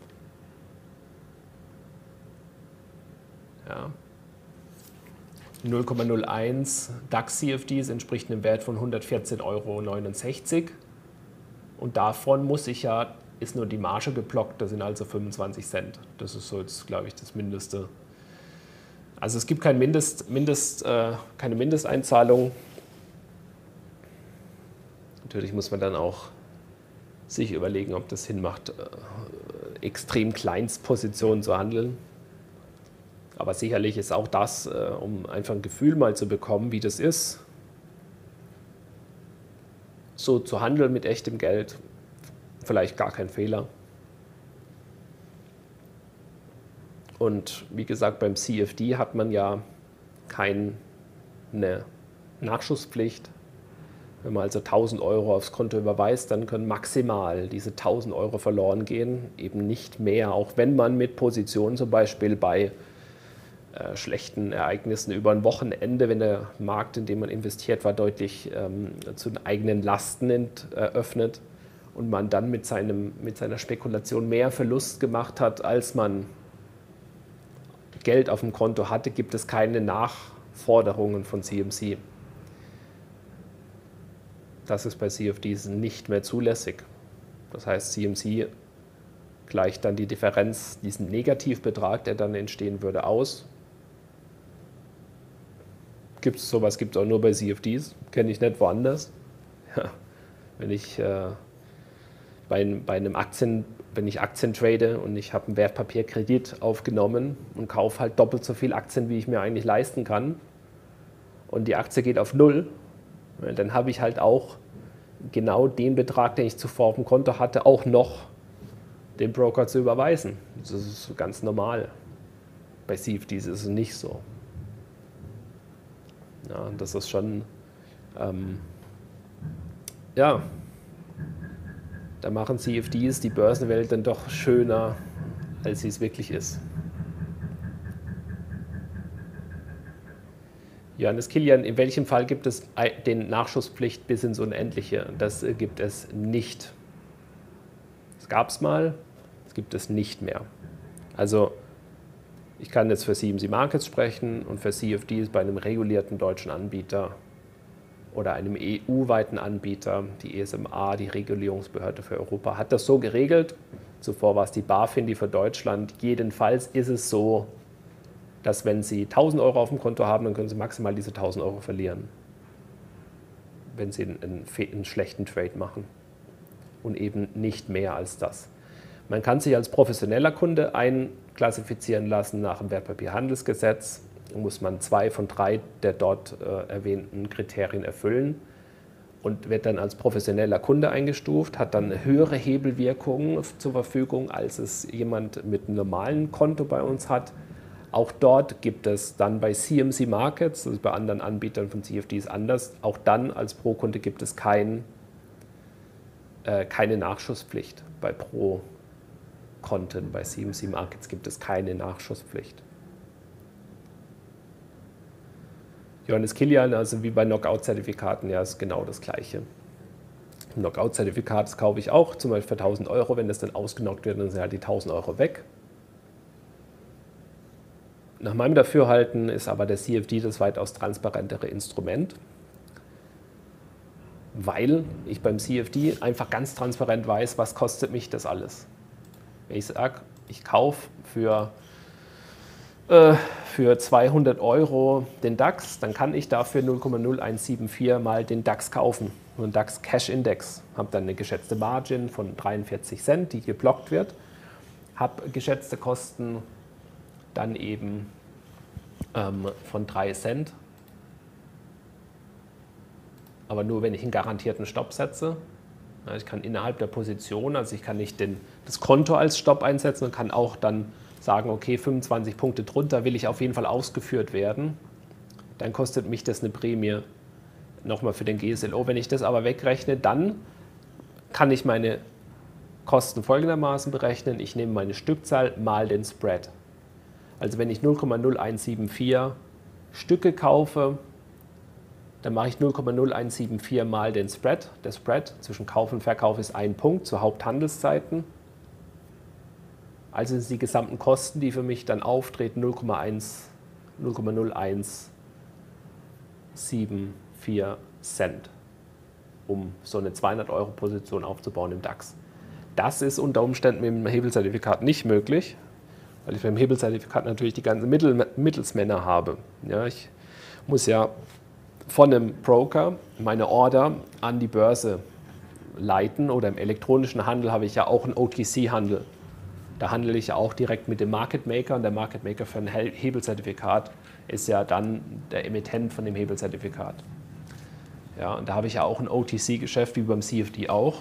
Ja. null Komma null eins DAX C F Ds entspricht einem Wert von hundertvierzehn Euro neunundsechzig und davon muss ich ja, ist nur die Marge geblockt, das sind also fünfundzwanzig Cent. Das ist so jetzt, glaube ich, das Mindeste. Also es gibt kein Mindest, Mindest, äh, keine Mindesteinzahlung. Natürlich muss man dann auch sich überlegen, ob das Sinn macht, äh, extrem Kleinstpositionen zu handeln. Aber sicherlich ist auch das, äh, um einfach ein Gefühl mal zu bekommen, wie das ist, so zu handeln mit echtem Geld, vielleicht gar kein Fehler. Und wie gesagt, beim C F D hat man ja keine Nachschusspflicht. Wenn man also tausend Euro aufs Konto überweist, dann können maximal diese tausend Euro verloren gehen, eben nicht mehr. Auch wenn man mit Positionen zum Beispiel bei äh, schlechten Ereignissen über ein Wochenende, wenn der Markt, in dem man investiert war, deutlich ähm, zu den eigenen Lasten ent, eröffnet und man dann mit, seinem, mit seiner Spekulation mehr Verlust gemacht hat, als man Geld auf dem Konto hatte, gibt es keine Nachforderungen von C M C. Das ist bei C F Ds nicht mehr zulässig. Das heißt, C M C gleicht dann die Differenz, diesen Negativbetrag, der dann entstehen würde, aus. Gibt es sowas, gibt es auch nur bei C F Ds, kenne ich nicht woanders. Ja, wenn ich äh, bei, bei einem Aktien, wenn ich Aktien trade und ich habe einen Wertpapierkredit aufgenommen und kaufe halt doppelt so viel Aktien, wie ich mir eigentlich leisten kann, und die Aktie geht auf Null, dann habe ich halt auch genau den Betrag, den ich zuvor auf dem Konto hatte, auch noch dem Broker zu überweisen. Das ist ganz normal. Bei C F Ds ist es nicht so. Ja, das ist schon, ähm, ja, da machen C F Ds die Börsenwelt dann doch schöner, als sie es wirklich ist. Johannes Kilian, in welchem Fall gibt es den Nachschusspflicht bis ins Unendliche? Das gibt es nicht. Es gab es mal, es gibt es nicht mehr. Also ich kann jetzt für C M C Markets sprechen und für C F Ds bei einem regulierten deutschen Anbieter oder einem E U-weiten Anbieter. Die E S M A, die Regulierungsbehörde für Europa, hat das so geregelt. Zuvor war es die BaFin, die für Deutschland. Jedenfalls ist es so, dass wenn Sie tausend Euro auf dem Konto haben, dann können Sie maximal diese tausend Euro verlieren, wenn Sie einen, einen schlechten Trade machen und eben nicht mehr als das. Man kann sich als professioneller Kunde einklassifizieren lassen nach dem Wertpapierhandelsgesetz. Da muss man zwei von drei der dort äh, erwähnten Kriterien erfüllen und wird dann als professioneller Kunde eingestuft, hat dann eine höhere Hebelwirkung zur Verfügung, als es jemand mit einem normalen Konto bei uns hat. Auch dort gibt es dann bei C M C Markets, das ist bei anderen Anbietern von C F Ds anders, auch dann als Pro-Kunde gibt es kein, äh, keine Nachschusspflicht. Bei Pro-Konten, bei C M C Markets gibt es keine Nachschusspflicht. Johannes Kilian, also wie bei Knockout-Zertifikaten, ja, ist genau das Gleiche. Ein Knockout-Zertifikat, das kaufe ich auch, zum Beispiel für tausend Euro, wenn das dann ausgenockt wird, dann sind halt die tausend Euro weg. Nach meinem Dafürhalten ist aber der C F D das weitaus transparentere Instrument, weil ich beim C F D einfach ganz transparent weiß, was kostet mich das alles. Wenn ich sage, ich kaufe für, äh, für zweihundert Euro den DAX, dann kann ich dafür null Komma null eins sieben vier mal den DAX kaufen, einen DAX Cash Index. Habe dann eine geschätzte Margin von dreiundvierzig Cent, die geblockt wird, habe geschätzte Kosten dann eben ähm, von drei Cent, aber nur wenn ich einen garantierten Stopp setze. Ja, ich kann innerhalb der Position, also ich kann nicht den, das Konto als Stopp einsetzen und kann auch dann sagen, okay, fünfundzwanzig Punkte drunter will ich auf jeden Fall ausgeführt werden. dann kostet mich das eine Prämie nochmal für den G S L O. Wenn ich das aber wegrechne, dann kann ich meine Kosten folgendermaßen berechnen. Ich nehme meine Stückzahl mal den Spread. Also wenn ich null Komma null eins sieben vier Stücke kaufe, dann mache ich null Komma null eins sieben vier mal den Spread. Der Spread zwischen Kauf und Verkauf ist ein Punkt zu Haupthandelszeiten. Also sind die gesamten Kosten, die für mich dann auftreten, null Komma null eins sieben vier Cent, um so eine zweihundert Euro Position aufzubauen im DAX. Das ist unter Umständen mit dem Hebelzertifikat nicht möglich, weil ich beim Hebelzertifikat natürlich die ganzen Mittel, Mittelsmänner habe. Ja, ich muss ja von einem Broker meine Order an die Börse leiten, oder im elektronischen Handel habe ich ja auch einen O T C-Handel. Da handle ich ja auch direkt mit dem Market Maker, und der Market Maker für ein Hebelzertifikat ist ja dann der Emittent von dem Hebelzertifikat. Ja, und da habe ich ja auch ein O T C-Geschäft wie beim C F D auch.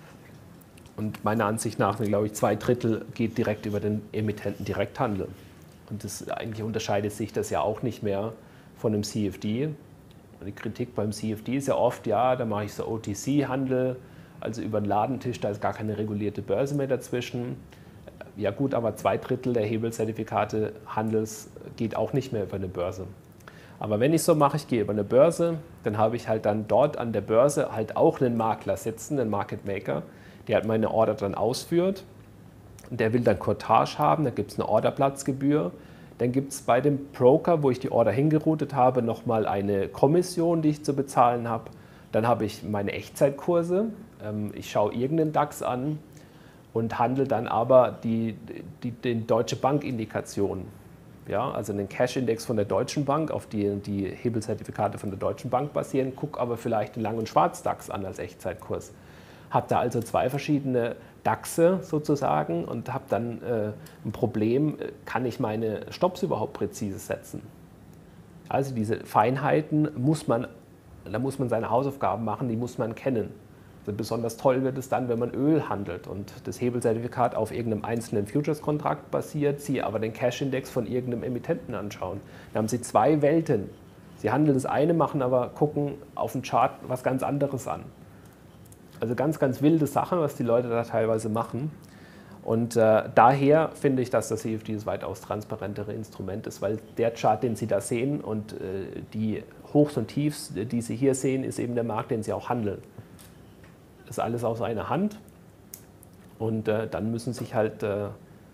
Und meiner Ansicht nach, glaube ich, zwei Drittel geht direkt über den Emittenten Direkthandel. Und das, eigentlich unterscheidet sich das ja auch nicht mehr von einem C F D. Und die Kritik beim C F D ist ja oft, ja, da mache ich so O T C-Handel, also über den Ladentisch, da ist gar keine regulierte Börse mehr dazwischen. Ja gut, aber zwei Drittel der Hebelzertifikate Handels geht auch nicht mehr über eine Börse. Aber wenn ich so mache, ich gehe über eine Börse, dann habe ich halt dann dort an der Börse halt auch einen Makler sitzen, einen Market Maker, der halt meine Order dann ausführt. Und der will dann Cottage haben, da gibt es eine Orderplatzgebühr. Dann gibt es bei dem Broker, wo ich die Order hingeroutet habe, nochmal eine Kommission, die ich zu bezahlen habe. Dann habe ich meine Echtzeitkurse. Ich schaue irgendeinen DAX an und handle dann aber die, die, die Deutsche Bank-Indikation. Ja, also einen Cash-Index von der Deutschen Bank, auf die die Hebelzertifikate von der Deutschen Bank basieren, gucke aber vielleicht den Lang- und Schwarz-DAX an als Echtzeitkurs. Habe da also zwei verschiedene DAXe sozusagen und habe dann äh, ein Problem, kann ich meine Stops überhaupt präzise setzen? Also diese Feinheiten muss man, da muss man seine Hausaufgaben machen, die muss man kennen. Also besonders toll wird es dann, wenn man Öl handelt und das Hebelzertifikat auf irgendeinem einzelnen Futures-Kontrakt basiert, Sie aber den Cash-Index von irgendeinem Emittenten anschauen. Dann haben Sie zwei Welten. Sie handeln das eine, machen aber, gucken auf den Chart was ganz anderes an. Also ganz, ganz wilde Sachen, was die Leute da teilweise machen. Und äh, daher finde ich, dass das C F D das weitaus transparentere Instrument ist, weil der Chart, den Sie da sehen und äh, die Hochs und Tiefs, die Sie hier sehen, ist eben der Markt, den Sie auch handeln. Das ist alles aus einer Hand und äh, dann müssen Sie sich halt äh,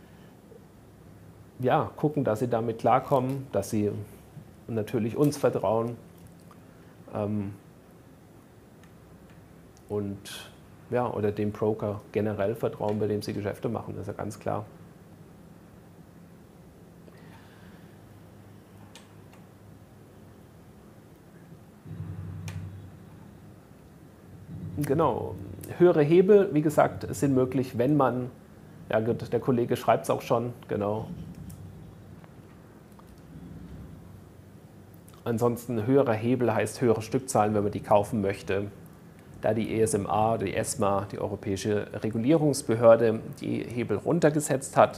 ja, gucken, dass Sie damit klarkommen, dass Sie natürlich uns vertrauen. Ähm, und ja, oder dem Broker generell vertrauen, bei dem Sie Geschäfte machen, das ist ja ganz klar. Genau, höhere Hebel, wie gesagt, sind möglich, wenn man, ja gut, der Kollege schreibt es auch schon, genau. Ansonsten höherer Hebel heißt höhere Stückzahlen, wenn man die kaufen möchte. Da die E S M A, die ESMA, die Europäische Regulierungsbehörde, die Hebel runtergesetzt hat,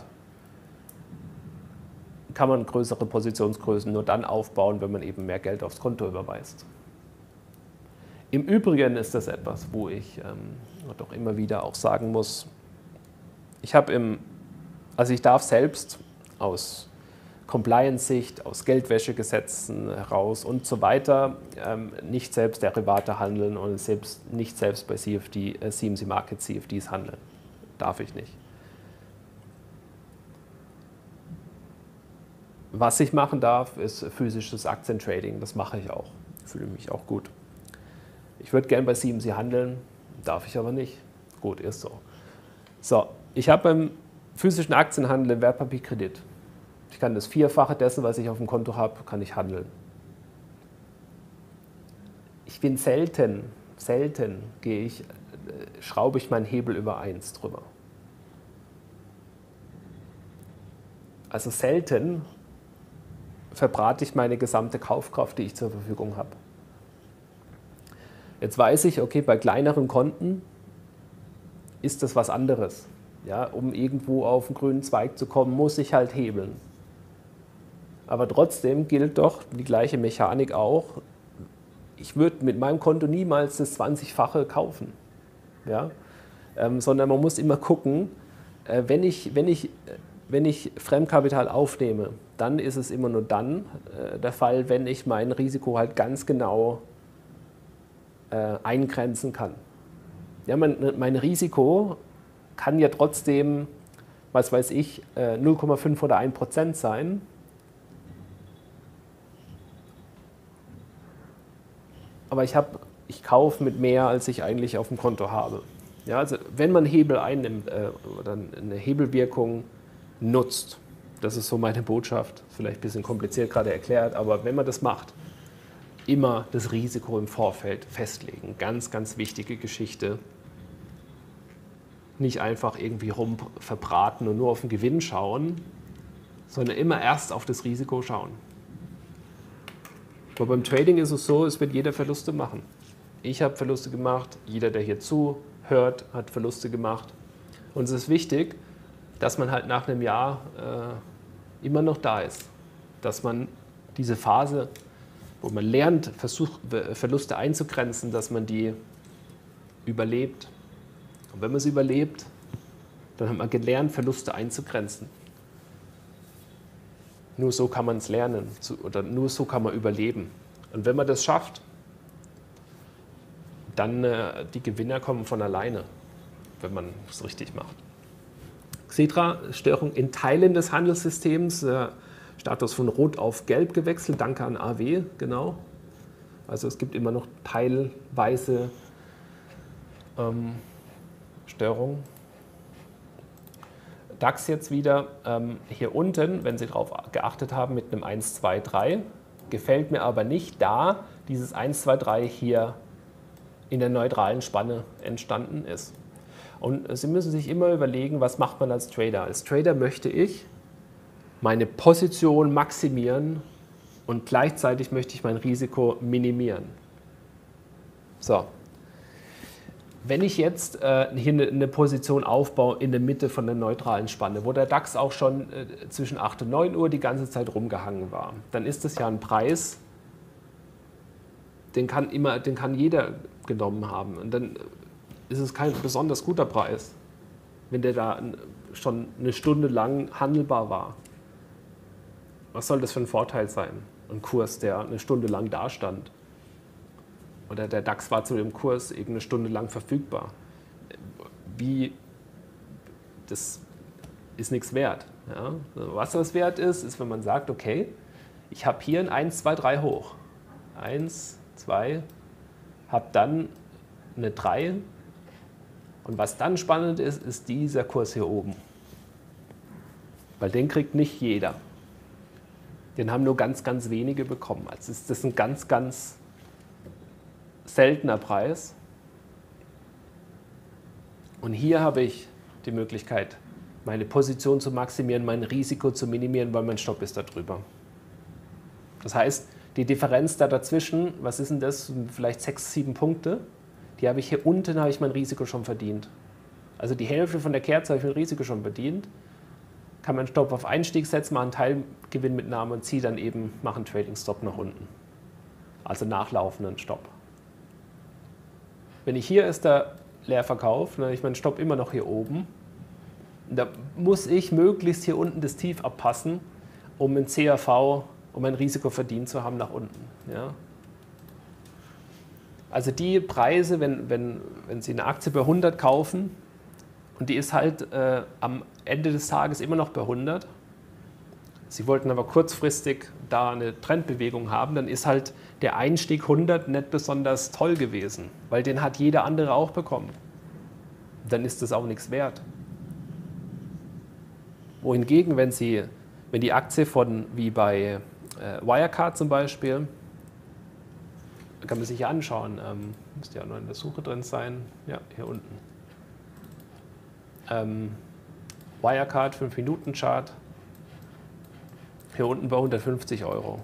kann man größere Positionsgrößen nur dann aufbauen, wenn man eben mehr Geld aufs Konto überweist. Im Übrigen ist das etwas, wo ich ähm, doch immer wieder auch sagen muss, ich habe im, also ich darf selbst aus Compliance-Sicht, aus Geldwäschegesetzen heraus und so weiter ähm, nicht selbst Derivate handeln und selbst, nicht selbst bei C F D, äh, C M C Market C F Ds handeln. Darf ich nicht. Was ich machen darf, ist physisches Aktientrading. Das mache ich auch. Fühle mich auch gut. Ich würde gerne bei C M C handeln, darf ich aber nicht. Gut, ist so. So, ich habe beim physischen Aktienhandel einen Wertpapierkredit. Ich kann das Vierfache dessen, was ich auf dem Konto habe, kann ich handeln. Ich bin selten, selten gehe ich, schraube ich meinen Hebel über eins drüber. Also selten verbrate ich meine gesamte Kaufkraft, die ich zur Verfügung habe. Jetzt weiß ich, okay, bei kleineren Konten ist das was anderes. Ja, um irgendwo auf den grünen Zweig zu kommen, muss ich halt hebeln. Aber trotzdem gilt doch die gleiche Mechanik auch. Ich würde mit meinem Konto niemals das zwanzigfache kaufen. Ja? Ähm, sondern man muss immer gucken, äh, wenn, ich, wenn, ich, wenn ich Fremdkapital aufnehme, dann ist es immer nur dann äh, der Fall, wenn ich mein Risiko halt ganz genau äh, eingrenzen kann. Ja, mein, mein Risiko kann ja trotzdem, was weiß ich, äh, null Komma fünf oder ein Prozent sein. Aber ich, hab, ich kaufe mit mehr, als ich eigentlich auf dem Konto habe. Ja, also wenn man Hebel einnimmt äh, oder eine Hebelwirkung nutzt, das ist so meine Botschaft, vielleicht ein bisschen kompliziert gerade erklärt, aber wenn man das macht, immer das Risiko im Vorfeld festlegen. Ganz, ganz wichtige Geschichte. Nicht einfach irgendwie rum verbraten und nur auf den Gewinn schauen, sondern immer erst auf das Risiko schauen. Aber beim Trading ist es so, es wird jeder Verluste machen. Ich habe Verluste gemacht, jeder, der hier zuhört, hat Verluste gemacht. Und es ist wichtig, dass man halt nach einem Jahr äh, immer noch da ist. Dass man diese Phase, wo man lernt, versucht, Verluste einzugrenzen, dass man die überlebt. Und wenn man sie überlebt, dann hat man gelernt, Verluste einzugrenzen. Nur so kann man es lernen oder nur so kann man überleben. Und wenn man das schafft, dann äh, die Gewinner kommen von alleine, wenn man es richtig macht. Xetra-Störung in Teilen des Handelssystems, äh, Status von Rot auf Gelb gewechselt, danke an A W, genau. Also es gibt immer noch teilweise ähm, Störungen. DAX jetzt wieder ähm, hier unten, wenn Sie darauf geachtet haben, mit einem eins, zwei, drei. Gefällt mir aber nicht, da dieses eins, zwei, drei hier in der neutralen Spanne entstanden ist. Und Sie müssen sich immer überlegen, was macht man als Trader. Als Trader möchte ich meine Position maximieren und gleichzeitig möchte ich mein Risiko minimieren. So. Wenn ich jetzt äh, hier eine, eine Position aufbaue in der Mitte von der neutralen Spanne, wo der DAX auch schon äh, zwischen acht und neun Uhr die ganze Zeit rumgehangen war, dann ist das ja ein Preis, den kann, immer, den kann jeder genommen haben. Und dann ist es kein besonders guter Preis, wenn der da schon eine Stunde lang handelbar war. Was soll das für ein Vorteil sein? Ein Kurs, der eine Stunde lang dastand. Oder der DAX war zu dem Kurs eben eine Stunde lang verfügbar. Wie, das ist nichts wert. Ja? Was das wert ist, ist, wenn man sagt, okay, ich habe hier ein eins, zwei, drei hoch. eins, zwei, habe dann eine drei. Und was dann spannend ist, ist dieser Kurs hier oben. Weil den kriegt nicht jeder. Den haben nur ganz, ganz wenige bekommen. Also ist das ein ganz, ganz seltener Preis. Und hier habe ich die Möglichkeit, meine Position zu maximieren, mein Risiko zu minimieren, weil mein Stopp ist da drüber. Das heißt, die Differenz da dazwischen, was ist denn das, vielleicht sechs, sieben Punkte, die habe ich hier unten, habe ich mein Risiko schon verdient. Also die Hälfte von der Kerze habe ich mein Risiko schon verdient. Kann man Stopp auf Einstieg setzen, mache einen Teilgewinnmitnahme und ziehe dann eben, mache einen Trading Stop nach unten. Also nachlaufenden Stopp. Wenn ich hier ist der Leerverkauf, dann habe ich meinen Stopp immer noch hier oben. Da muss ich möglichst hier unten das Tief abpassen, um ein C A V, um ein Risiko verdient zu haben nach unten. Ja? Also die Preise, wenn, wenn, wenn Sie eine Aktie bei hundert kaufen und die ist halt äh, am Ende des Tages immer noch bei hundert, Sie wollten aber kurzfristig da eine Trendbewegung haben, dann ist halt der Einstieg hundert nicht besonders toll gewesen, weil den hat jeder andere auch bekommen. Dann ist das auch nichts wert. Wohingegen, wenn, Sie, wenn die Aktie von, wie bei äh, Wirecard zum Beispiel, da kann man sich ja anschauen, ähm, müsste ja noch in der Suche drin sein, ja, hier unten. Ähm, Wirecard, fünf Minuten Chart, hier unten bei hundertfünfzig Euro.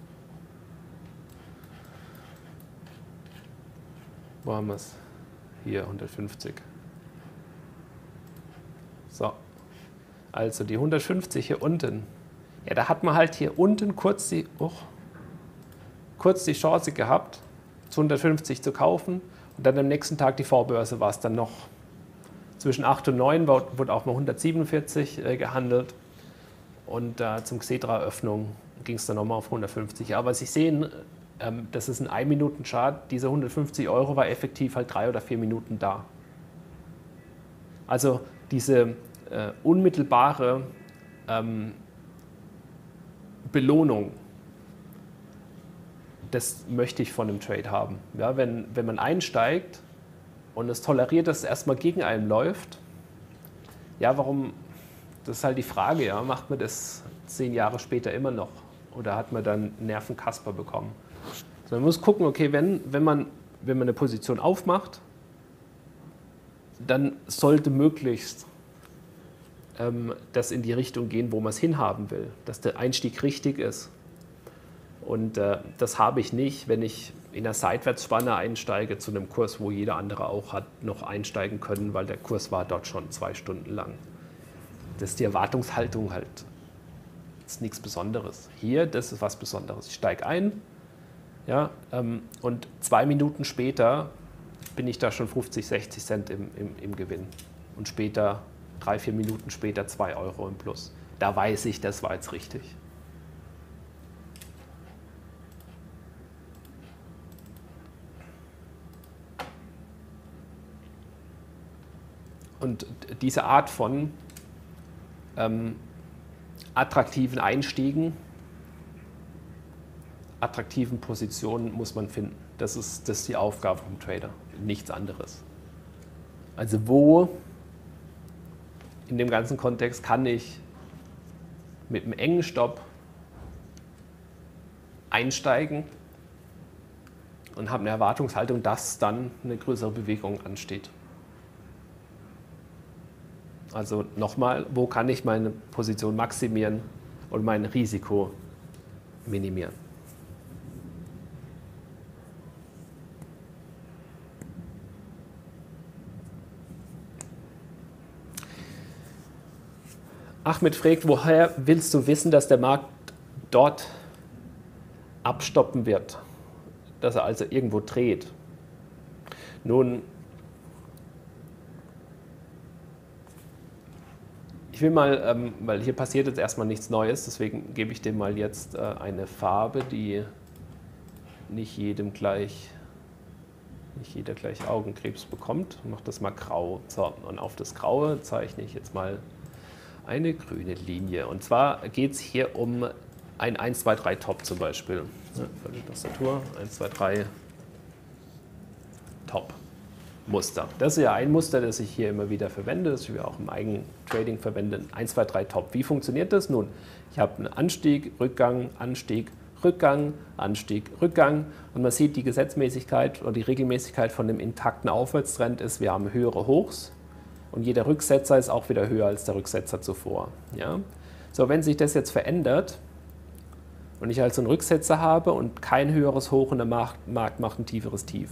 Wo haben wir es? Hier, hundertfünfzig. So, also die hundertfünfzig hier unten, Ja, da hat man halt hier unten kurz die, oh, kurz die Chance gehabt, zu hundertfünfzig zu kaufen. Und dann am nächsten Tag die Vorbörse war es dann noch zwischen acht und neun, wurde auch mal hundertsiebenundvierzig äh, gehandelt. Und äh, zum Xetra-Öffnung ging es dann nochmal auf hundertfünfzig. Aber Sie sehen, ähm, das ist ein ein-Minuten-Chart. Diese hundertfünfzig Euro war effektiv halt drei oder vier Minuten da. Also diese äh, unmittelbare ähm, Belohnung, das möchte ich von einem Trade haben. Ja, wenn, wenn man einsteigt und es toleriert, dass es erstmal gegen einen läuft, ja, warum, das ist halt die Frage, ja, macht man das zehn Jahre später immer noch oder hat man dann Nervenkasper bekommen? Also man muss gucken, okay, wenn, wenn, man, wenn man eine Position aufmacht, dann sollte möglichst ähm, das in die Richtung gehen, wo man es hinhaben will, dass der Einstieg richtig ist. Und äh, das habe ich nicht, wenn ich in der Seitwärtsspanne einsteige zu einem Kurs, wo jeder andere auch hat noch einsteigen können, weil der Kurs war dort schon zwei Stunden lang. Das ist die Erwartungshaltung halt. Das ist nichts Besonderes. Hier, das ist was Besonderes. Ich steige ein, ja, ähm, und zwei Minuten später bin ich da schon fünfzig, sechzig Cent im, im, im Gewinn. Und später, drei, vier Minuten später, zwei Euro im Plus. Da weiß ich, das war jetzt richtig. Und diese Art von ähm, attraktiven Einstiegen, attraktiven Positionen muss man finden. Das ist, das ist die Aufgabe vom Trader, nichts anderes. Also wo in dem ganzen Kontext kann ich mit einem engen Stopp einsteigen und habe eine Erwartungshaltung, dass dann eine größere Bewegung ansteht. Also nochmal, wo kann ich meine Position maximieren und mein Risiko minimieren? Ahmed fragt, woher willst du wissen, dass der Markt dort abstoppen wird, dass er also irgendwo dreht? Nun, ich will mal, ähm, weil hier passiert jetzt erstmal nichts Neues, deswegen gebe ich dem mal jetzt äh, eine Farbe, die nicht jedem gleich, nicht jeder gleich Augenkrebs bekommt. Ich mache das mal grau. So, und auf das Graue zeichne ich jetzt mal eine grüne Linie. Und zwar geht es hier um ein eins, zwei, drei Top zum Beispiel. Ja, für die Tastatur, eins, zwei, drei Top. Muster. Das ist ja ein Muster, das ich hier immer wieder verwende, das ich auch im eigenen Trading verwende. eins, zwei, drei Top. Wie funktioniert das? Nun, ich habe einen Anstieg, Rückgang, Anstieg, Rückgang, Anstieg, Rückgang. Und man sieht, die Gesetzmäßigkeit oder die Regelmäßigkeit von dem intakten Aufwärtstrend ist, wir haben höhere Hochs und jeder Rücksetzer ist auch wieder höher als der Rücksetzer zuvor. Ja? So, wenn sich das jetzt verändert und ich also einen Rücksetzer habe und kein höheres Hoch und der Markt, Markt macht ein tieferes Tief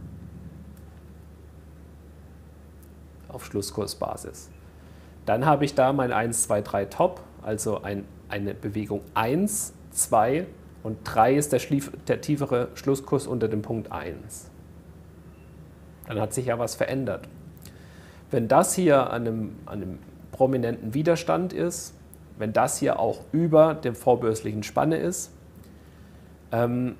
auf Schlusskursbasis, dann habe ich da mein eins, zwei, drei Top, also ein, eine Bewegung eins, zwei und drei ist der, Schlief, der tiefere Schlusskurs unter dem Punkt eins. Dann hat sich ja was verändert. Wenn das hier an einem, an einem prominenten Widerstand ist, wenn das hier auch über dem vorbörslichen Spanne ist, ähm,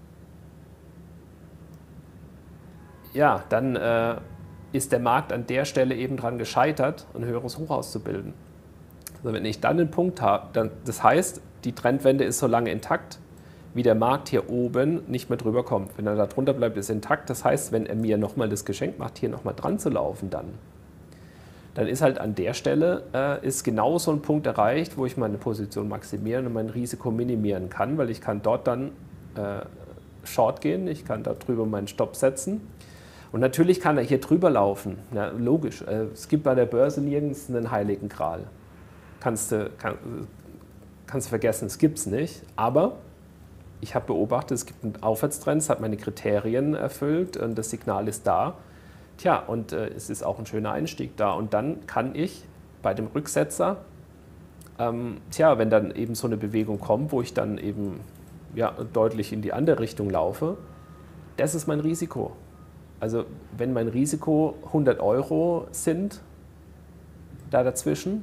ja, dann äh, ist der Markt an der Stelle eben dran gescheitert, ein höheres Hoch auszubilden. Also wenn ich dann einen Punkt habe, dann, das heißt, die Trendwende ist so lange intakt, wie der Markt hier oben nicht mehr drüber kommt. Wenn er da drunter bleibt, ist intakt. Das heißt, wenn er mir nochmal das Geschenk macht, hier nochmal dran zu laufen, dann, dann ist halt an der Stelle äh, ist genau so ein Punkt erreicht, wo ich meine Position maximieren und mein Risiko minimieren kann, weil ich kann dort dann äh, Short gehen, ich kann da drüber meinen Stopp setzen. Und natürlich kann er hier drüber laufen, ja, logisch. Äh, es gibt bei der Börse nirgends einen heiligen Gral. Kannst du, kann, kannst du vergessen, es gibt es nicht, aber ich habe beobachtet, es gibt einen Aufwärtstrend, es hat meine Kriterien erfüllt und das Signal ist da. Tja, und äh, es ist auch ein schöner Einstieg da. Und dann kann ich bei dem Rücksetzer ähm, tja, wenn dann eben so eine Bewegung kommt, wo ich dann eben ja, deutlich in die andere Richtung laufe, das ist mein Risiko. Also wenn mein Risiko hundert Euro sind, da dazwischen,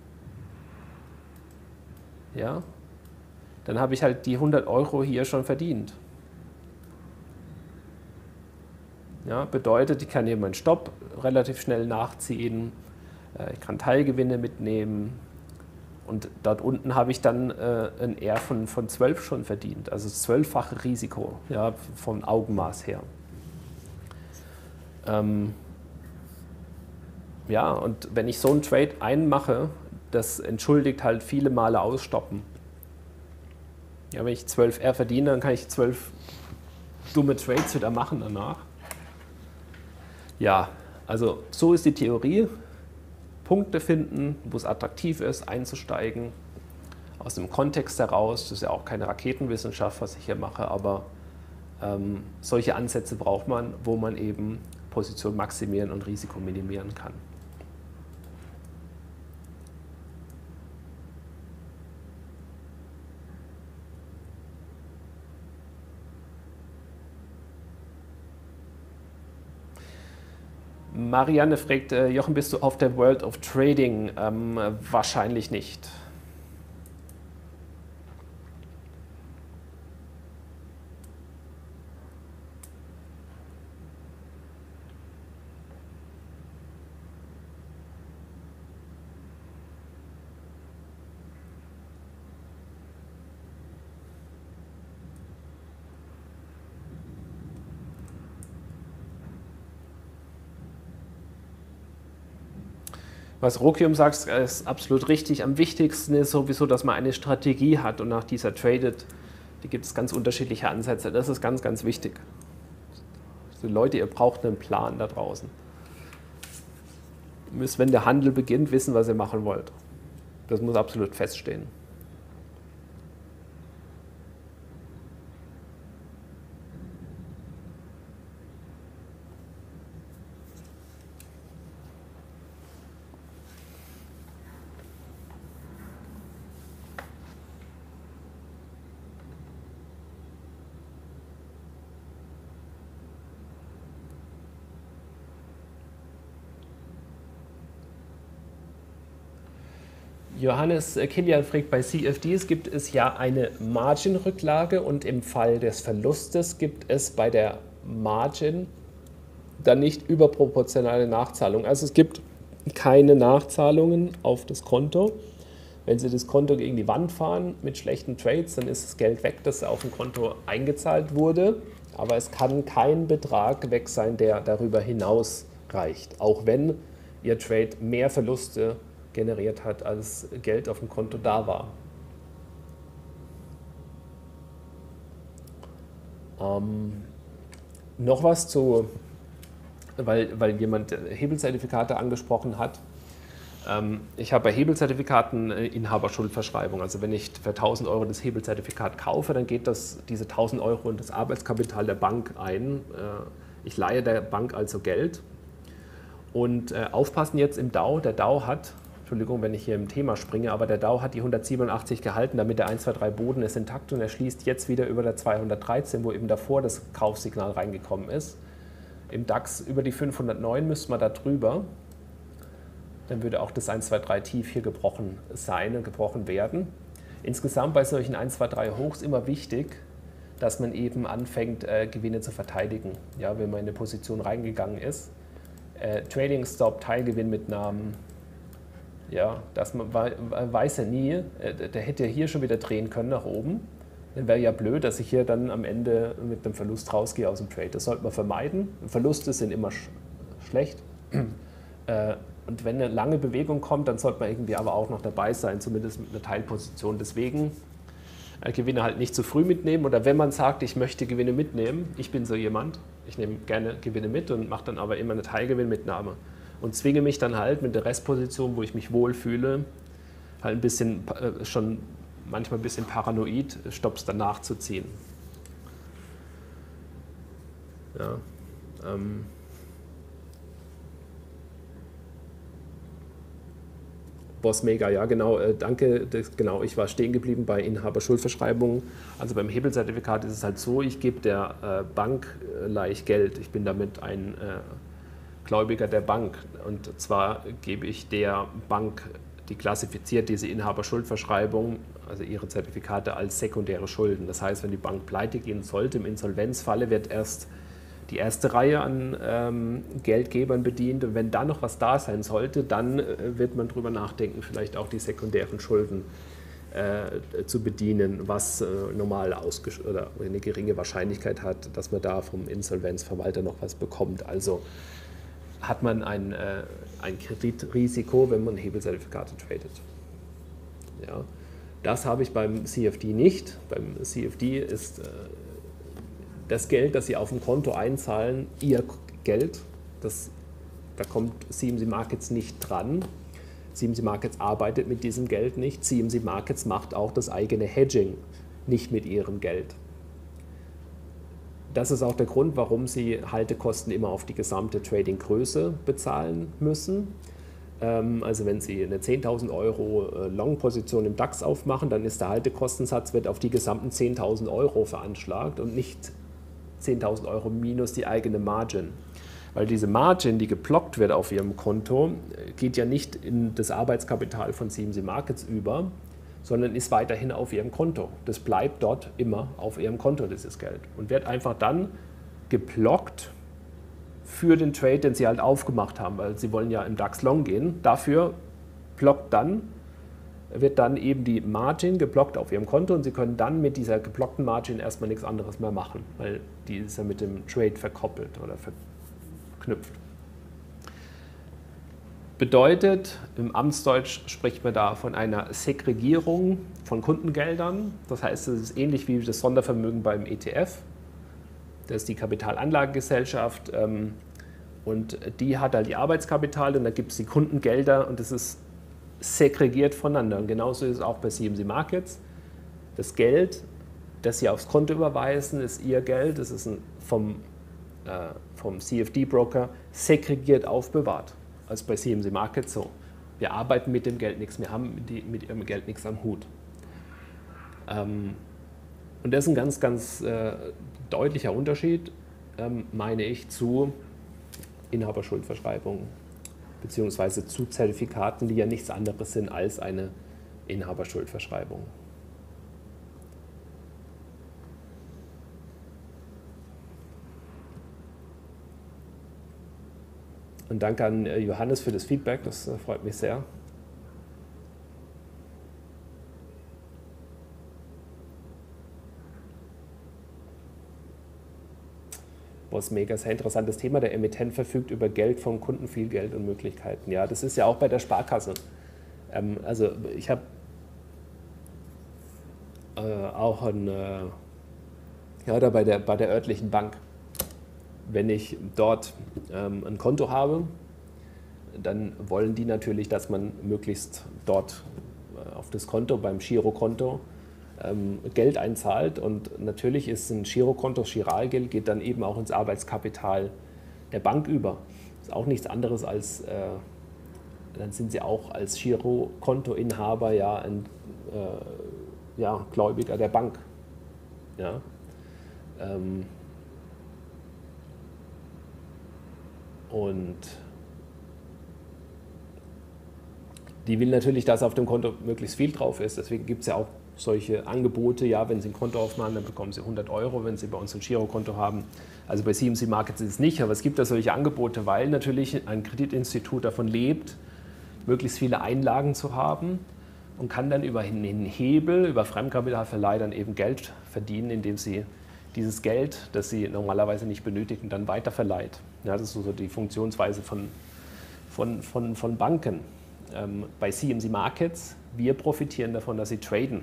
ja, dann habe ich halt die hundert Euro hier schon verdient. Ja, bedeutet, ich kann hier meinen Stopp relativ schnell nachziehen, ich kann Teilgewinne mitnehmen und dort unten habe ich dann äh, ein R von, von zwölf schon verdient, also zwölffache Risiko, ja, vom Augenmaß her. Ähm, ja, und wenn ich so einen Trade einmache, das entschuldigt halt viele Male Ausstoppen. Ja, wenn ich zwölf R verdiene, dann kann ich zwölf dumme Trades wieder machen danach. Ja, also so ist die Theorie. Punkte finden, wo es attraktiv ist, einzusteigen. Aus dem Kontext heraus, das ist ja auch keine Raketenwissenschaft, was ich hier mache, aber ähm, solche Ansätze braucht man, wo man eben Position maximieren und Risiko minimieren kann. Marianne fragt, äh, Jochen, bist du auf der World of Trading? Ähm, wahrscheinlich nicht. Was Rokium sagt, ist absolut richtig. Am wichtigsten ist sowieso, dass man eine Strategie hat und nach dieser tradet. Die gibt es ganz unterschiedliche Ansätze. Das ist ganz, ganz wichtig. Also Leute, ihr braucht einen Plan da draußen. Ihr müsst, wenn der Handel beginnt, wissen, was ihr machen wollt. Das muss absolut feststehen. Johannes Kilian fragt, bei C F Ds gibt es ja eine Margin-Rücklage und im Fall des Verlustes gibt es bei der Margin dann nicht überproportionale Nachzahlungen. Also es gibt keine Nachzahlungen auf das Konto. Wenn Sie das Konto gegen die Wand fahren mit schlechten Trades, dann ist das Geld weg, das auf dem Konto eingezahlt wurde. Aber es kann kein Betrag weg sein, der darüber hinaus reicht. Auch wenn Ihr Trade mehr Verluste generiert hat, als Geld auf dem Konto da war. Ähm, noch was zu, weil, weil jemand Hebelzertifikate angesprochen hat. Ähm, ich habe bei Hebelzertifikaten Inhaberschuldverschreibung. Also wenn ich für tausend Euro das Hebelzertifikat kaufe, dann geht das, diese tausend Euro in das Arbeitskapital der Bank ein. Äh, ich leihe der Bank also Geld. Und äh, aufpassen jetzt im D A U, der D A U hat, Entschuldigung, wenn ich hier im Thema springe, aber der D A U hat die hundertsiebenundachtzig gehalten, damit der eins zwei drei Boden ist intakt und er schließt jetzt wieder über der zweihundertdreizehn, wo eben davor das Kaufsignal reingekommen ist. Im DAX über die fünfhundertneun müsste man da drüber. Dann würde auch das eins zwei drei Tief hier gebrochen sein und gebrochen werden. Insgesamt bei solchen eins zwei drei Hochs immer wichtig, dass man eben anfängt, äh, Gewinne zu verteidigen, ja, wenn man in eine Position reingegangen ist. Äh, Trading Stop, Teilgewinnmitnahmen, ja, dass man weiß ja nie, der hätte ja hier schon wieder drehen können nach oben. Dann wäre ja blöd, dass ich hier dann am Ende mit einem Verlust rausgehe aus dem Trade. Das sollte man vermeiden. Verluste sind immer sch schlecht. Und wenn eine lange Bewegung kommt, dann sollte man irgendwie aber auch noch dabei sein, zumindest mit einer Teilposition. Deswegen Gewinne halt nicht zu früh mitnehmen. Oder wenn man sagt, ich möchte Gewinne mitnehmen, ich bin so jemand, ich nehme gerne Gewinne mit und mache dann aber immer eine Teilgewinnmitnahme. Und zwinge mich dann halt mit der Restposition, wo ich mich wohlfühle, halt ein bisschen, äh, schon manchmal ein bisschen paranoid, Stops dann nachzuziehen. Ja, ähm. Boss Mega, ja genau, äh, danke, das, genau, ich war stehen geblieben bei Inhaberschuldverschreibungen. Also beim Hebelzertifikat ist es halt so, ich gebe der äh, Bank äh, leicht Geld, ich bin damit ein äh, Gläubiger der Bank und zwar gebe ich der Bank, die klassifiziert diese Inhaberschuldverschreibung, also ihre Zertifikate als sekundäre Schulden. Das heißt, wenn die Bank pleite gehen sollte, im Insolvenzfalle wird erst die erste Reihe an ähm, Geldgebern bedient und wenn da noch was da sein sollte, dann äh, wird man darüber nachdenken, vielleicht auch die sekundären Schulden äh, zu bedienen, was äh, normal ausgesch- oder eine geringe Wahrscheinlichkeit hat, dass man da vom Insolvenzverwalter noch was bekommt. Also hat man ein, äh, ein Kreditrisiko, wenn man Hebelzertifikate tradet. Ja. Das habe ich beim C F D nicht. Beim C F D ist äh, das Geld, das Sie auf dem Konto einzahlen, Ihr Geld. Das, da kommt C M C Markets nicht dran. C M C Markets arbeitet mit diesem Geld nicht. C M C Markets macht auch das eigene Hedging nicht mit Ihrem Geld. Das ist auch der Grund, warum Sie Haltekosten immer auf die gesamte Trading-Größe bezahlen müssen. Also wenn Sie eine zehntausend Euro Long-Position im DAX aufmachen, dann ist der Haltekostensatz wird auf die gesamten zehntausend Euro veranschlagt und nicht zehntausend Euro minus die eigene Margin. Weil diese Margin, die geblockt wird auf Ihrem Konto, geht ja nicht in das Arbeitskapital von C M C Markets über, sondern ist weiterhin auf Ihrem Konto. Das bleibt dort immer auf Ihrem Konto, dieses Geld. Und wird einfach dann geblockt für den Trade, den Sie halt aufgemacht haben, weil Sie wollen ja im DAX Long gehen. Dafür blockt dann, wird dann eben die Margin geblockt auf Ihrem Konto und Sie können dann mit dieser geblockten Margin erstmal nichts anderes mehr machen, weil die ist ja mit dem Trade verkoppelt oder verknüpft. Bedeutet, im Amtsdeutsch spricht man da von einer Segregierung von Kundengeldern. Das heißt, es ist ähnlich wie das Sondervermögen beim E T F. Das ist die Kapitalanlagegesellschaft ähm, und die hat halt die Arbeitskapitale und da gibt es die Kundengelder und das ist segregiert voneinander. Und genauso ist es auch bei C M C Markets. Das Geld, das Sie aufs Konto überweisen, ist Ihr Geld. Das ist ein, vom, äh, vom C F D-Broker segregiert aufbewahrt. Also bei C M C Markets so. Wir arbeiten mit dem Geld nichts, wir haben mit, die, mit Ihrem Geld nichts am Hut. Ähm, und das ist ein ganz, ganz äh, deutlicher Unterschied, ähm, meine ich, zu Inhaberschuldverschreibungen beziehungsweise zu Zertifikaten, die ja nichts anderes sind als eine Inhaberschuldverschreibung. Und danke an Johannes für das Feedback, das freut mich sehr. Boss Mega, sehr interessantes Thema. Der Emittent verfügt über Geld vom Kunden, viel Geld und Möglichkeiten. Ja, das ist ja auch bei der Sparkasse. Ähm, also ich habe äh, auch ein, äh, ja, oder bei der, bei der örtlichen Bank. Wenn ich dort ähm, ein Konto habe, dann wollen die natürlich, dass man möglichst dort äh, auf das Konto, beim Girokonto, ähm, Geld einzahlt. Und natürlich ist ein Girokonto, Giralgeld, geht dann eben auch ins Arbeitskapital der Bank über. Das ist auch nichts anderes als, äh, dann sind sie auch als Girokontoinhaber ja ein äh, ja, Gläubiger der Bank. Ja? Ähm, Und die will natürlich, dass auf dem Konto möglichst viel drauf ist. Deswegen gibt es ja auch solche Angebote. Ja, wenn Sie ein Konto aufmachen, dann bekommen Sie hundert Euro, wenn Sie bei uns ein Girokonto haben. Also bei C M C Markets ist es nicht, aber es gibt da solche Angebote, weil natürlich ein Kreditinstitut davon lebt, möglichst viele Einlagen zu haben und kann dann über einen Hebel, über Fremdkapitalverleih dann eben Geld verdienen, indem sie dieses Geld, das sie normalerweise nicht benötigen, dann weiterverleiht. Ja, das ist so die Funktionsweise von, von, von, von Banken. Ähm, bei C M C Markets, wir profitieren davon, dass sie traden.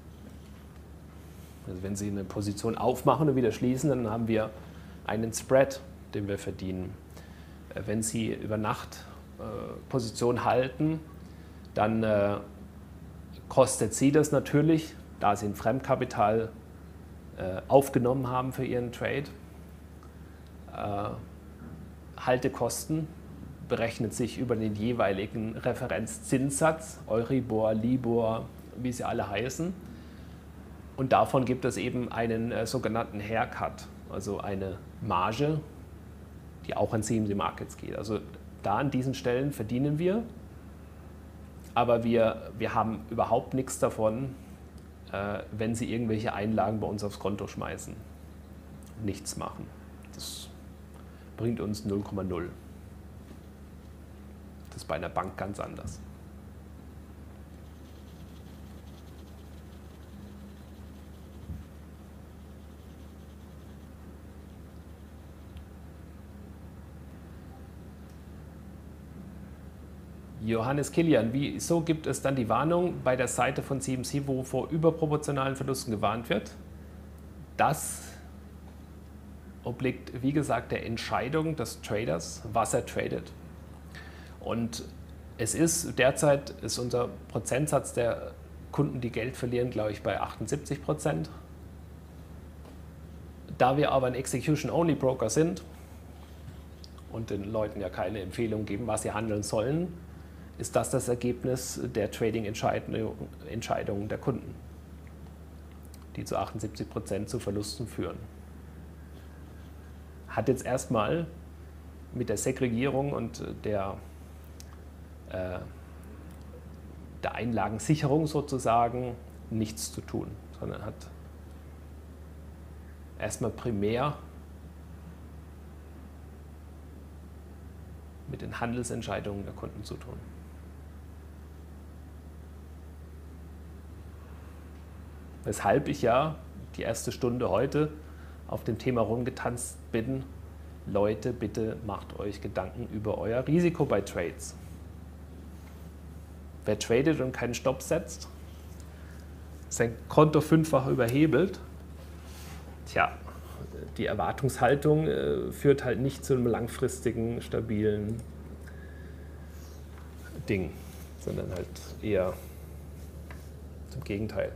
Also wenn Sie eine Position aufmachen und wieder schließen, dann haben wir einen Spread, den wir verdienen. Äh, wenn Sie über Nacht äh, Position halten, dann äh, kostet Sie das natürlich, da Sie ein Fremdkapital äh, aufgenommen haben für Ihren Trade. Äh, Haltekosten, berechnet sich über den jeweiligen Referenzzinssatz, Euribor, Libor, wie sie alle heißen. Und davon gibt es eben einen äh, sogenannten Haircut, also eine Marge, die auch an C M C Markets geht. Also da an diesen Stellen verdienen wir, aber wir, wir haben überhaupt nichts davon, äh, wenn Sie irgendwelche Einlagen bei uns aufs Konto schmeißen. Nichts machen. Das bringt uns null Komma null. Das ist bei einer Bank ganz anders. Johannes Kilian, wieso gibt es dann die Warnung bei der Seite von C M C, wo vor überproportionalen Verlusten gewarnt wird? Das obliegt, wie gesagt, der Entscheidung des Traders, was er tradet. Und es ist derzeit ist unser Prozentsatz der Kunden, die Geld verlieren, glaube ich, bei achtundsiebzig Prozent. Da wir aber ein Execution-Only-Broker sind und den Leuten ja keine Empfehlung geben, was sie handeln sollen, ist das das Ergebnis der Trading-Entscheidungen der Kunden, die zu achtundsiebzig Prozent zu Verlusten führen. Hat jetzt erstmal mit der Segregierung und der, äh, der Einlagensicherung sozusagen nichts zu tun, sondern hat erstmal primär mit den Handelsentscheidungen der Kunden zu tun. Weshalb ich ja die erste Stunde heute auf dem Thema rumgetanzt bin, Leute, bitte macht euch Gedanken über euer Risiko bei Trades. Wer tradet und keinen Stopp setzt, sein Konto fünffach überhebelt, tja, die Erwartungshaltung äh, führt halt nicht zu einem langfristigen, stabilen Ding, sondern halt eher zum Gegenteil.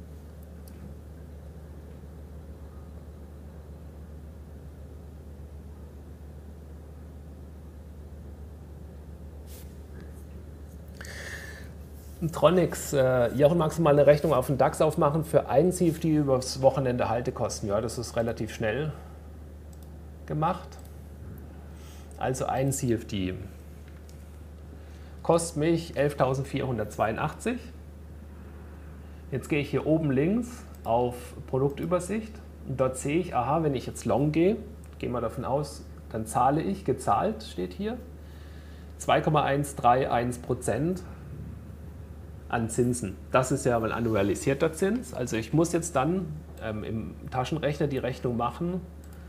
Tronix, äh, Jochen, magst du mal eine Rechnung auf den DAX aufmachen für einen C F D übers Wochenende Haltekosten? Ja, das ist relativ schnell gemacht. Also ein C F D kostet mich elftausendvierhundertzweiundachtzig. Jetzt gehe ich hier oben links auf Produktübersicht und dort sehe ich, aha, wenn ich jetzt long gehe, gehe mal davon aus, dann zahle ich, gezahlt steht hier, zwei Komma hunderteinunddreißig Prozent an Zinsen. Das ist ja ein annualisierter Zins. Also ich muss jetzt dann ähm, im Taschenrechner die Rechnung machen.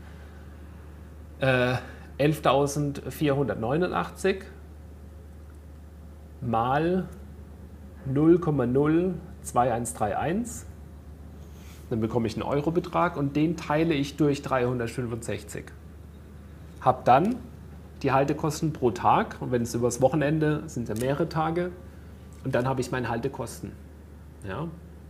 Äh, elftausendvierhundertneunundachtzig mal null Komma null zwei eins drei eins. Dann bekomme ich einen Eurobetrag und den teile ich durch dreihundertfünfundsechzig. Habe dann die Haltekosten pro Tag und wenn es übers Wochenende sind ja mehrere Tage. Und dann habe ich meine Haltekosten. Ja.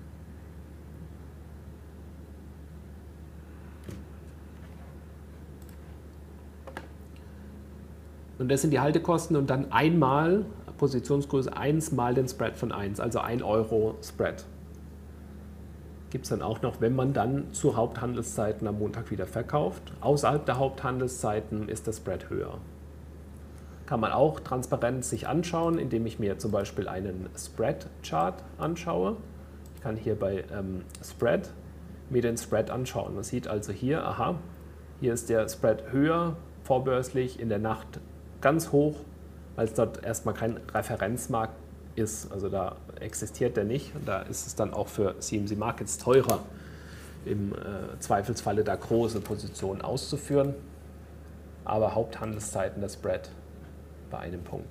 Und das sind die Haltekosten und dann einmal Positionsgröße eins mal den Spread von eins, also ein Euro Spread. Gibt es dann auch noch, wenn man dann zu Haupthandelszeiten am Montag wieder verkauft. Außerhalb der Haupthandelszeiten ist der Spread höher. Kann man auch transparent sich anschauen, indem ich mir zum Beispiel einen Spread-Chart anschaue. Ich kann hier bei ähm, Spread mir den Spread anschauen. Man sieht also hier, aha, hier ist der Spread höher, vorbörslich, in der Nacht ganz hoch, weil es dort erstmal kein Referenzmarkt ist. Also da existiert der nicht. Und da ist es dann auch für C M C Markets teurer, im äh, Zweifelsfalle da große Positionen auszuführen. Aber Haupthandelszeiten der Spread bei einem Punkt.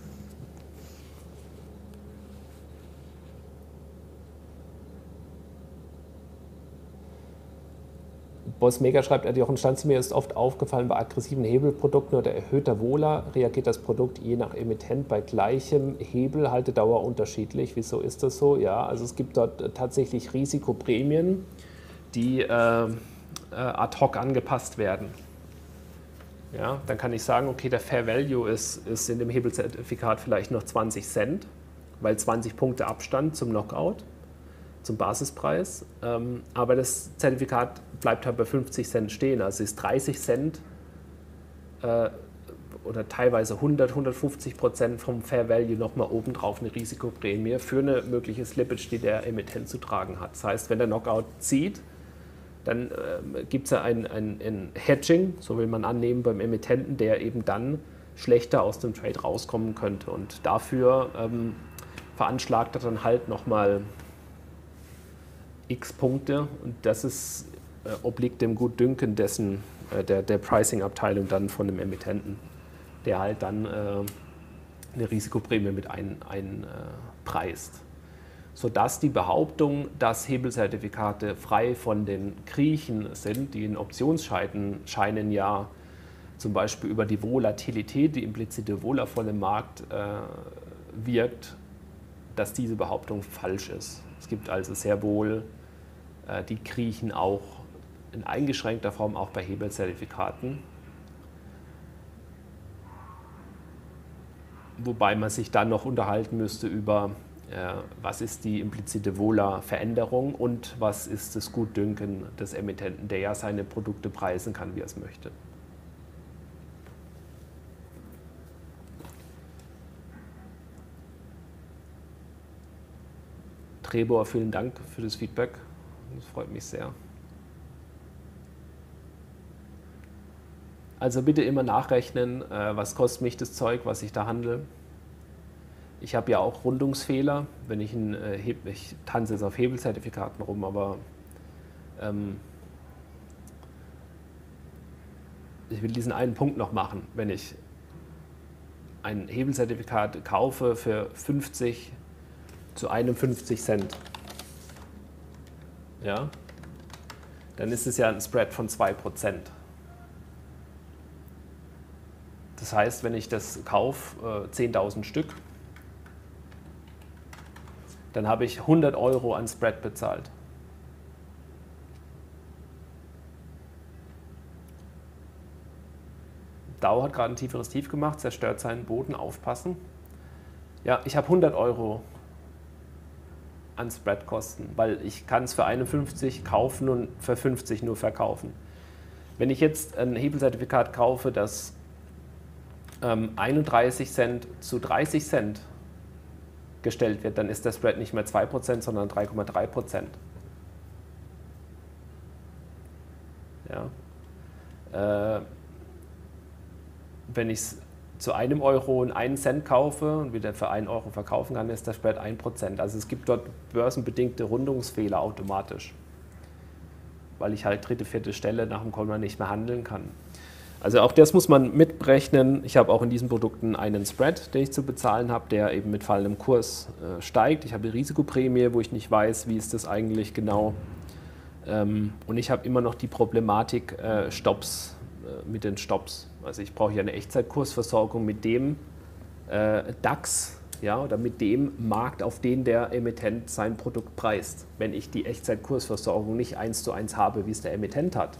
Boss Mega schreibt, Jochen Stanz, mir ist oft aufgefallen, bei aggressiven Hebelprodukten oder erhöhter Vola reagiert das Produkt je nach Emittent bei gleichem Hebelhaltedauer unterschiedlich. Wieso ist das so? Ja, also es gibt dort tatsächlich Risikoprämien, die äh, ad hoc angepasst werden. Ja, dann kann ich sagen, okay, der Fair Value ist, ist in dem Hebelzertifikat vielleicht noch zwanzig Cent, weil zwanzig Punkte Abstand zum Knockout, zum Basispreis. Ähm, aber das Zertifikat bleibt halt bei fünfzig Cent stehen. Also ist dreißig Cent äh, oder teilweise hundert, hundertfünfzig Prozent vom Fair Value nochmal obendrauf eine Risikoprämie für eine mögliche Slippage, die der Emittent zu tragen hat. Das heißt, wenn der Knockout zieht, dann äh, gibt es ja ein, ein, ein Hedging, so will man annehmen, beim Emittenten, der eben dann schlechter aus dem Trade rauskommen könnte. Und dafür ähm, veranschlagt er dann halt nochmal x Punkte. Und das ist, äh, obliegt dem Gutdünken dessen, äh, der, der Pricing-Abteilung dann von dem Emittenten, der halt dann äh, eine Risikoprämie mit einpreist. Ein, äh, sodass die Behauptung, dass Hebelzertifikate frei von den Griechen sind, die in Optionsscheinen scheinen ja zum Beispiel über die Volatilität, die implizite Wohler von dem Markt äh, wirkt, dass diese Behauptung falsch ist. Es gibt also sehr wohl äh, die Griechen auch in eingeschränkter Form auch bei Hebelzertifikaten. Wobei man sich dann noch unterhalten müsste über was ist die implizite Vola-Veränderung und was ist das Gutdünken des Emittenten, der ja seine Produkte preisen kann, wie er es möchte. Trebor, vielen Dank für das Feedback. Das freut mich sehr. Also bitte immer nachrechnen, was kostet mich das Zeug, was ich da handle. Ich habe ja auch Rundungsfehler, wenn ich ein äh, ich tanze jetzt auf Hebelzertifikaten rum, aber ähm, ich will diesen einen Punkt noch machen. Wenn ich ein Hebelzertifikat kaufe für fünfzig zu einundfünfzig Cent, ja, dann ist es ja ein Spread von zwei Prozent. Das heißt, wenn ich das kaufe, äh, zehntausend Stück, dann habe ich hundert Euro an Spread bezahlt. Dow hat gerade ein tieferes Tief gemacht, zerstört seinen Boden, aufpassen. Ja, ich habe hundert Euro an Spreadkosten, weil ich kann es für einundfünfzig kaufen und für fünfzig nur verkaufen. Wenn ich jetzt ein Hebelzertifikat kaufe, das ähm, einunddreißig Cent zu dreißig Cent gestellt wird, dann ist der Spread nicht mehr zwei Prozent, sondern drei Komma drei Prozent. Ja. Äh, wenn ich es zu einem Euro und einen Cent kaufe und wieder für einen Euro verkaufen kann, ist der Spread ein Prozent. Also es gibt dort börsenbedingte Rundungsfehler automatisch, weil ich halt dritte, vierte Stelle nach dem Komma nicht mehr handeln kann. Also auch das muss man mitberechnen. Ich habe auch in diesen Produkten einen Spread, den ich zu bezahlen habe, der eben mit fallendem Kurs äh, steigt. Ich habe eine Risikoprämie, wo ich nicht weiß, wie ist das eigentlich genau. Ähm, und ich habe immer noch die Problematik äh, Stops, äh, mit den Stops. Also ich brauche ja eine Echtzeitkursversorgung mit dem äh, DAX, ja, oder mit dem Markt, auf den der Emittent sein Produkt preist. Wenn ich die Echtzeitkursversorgung nicht eins zu eins habe, wie es der Emittent hat,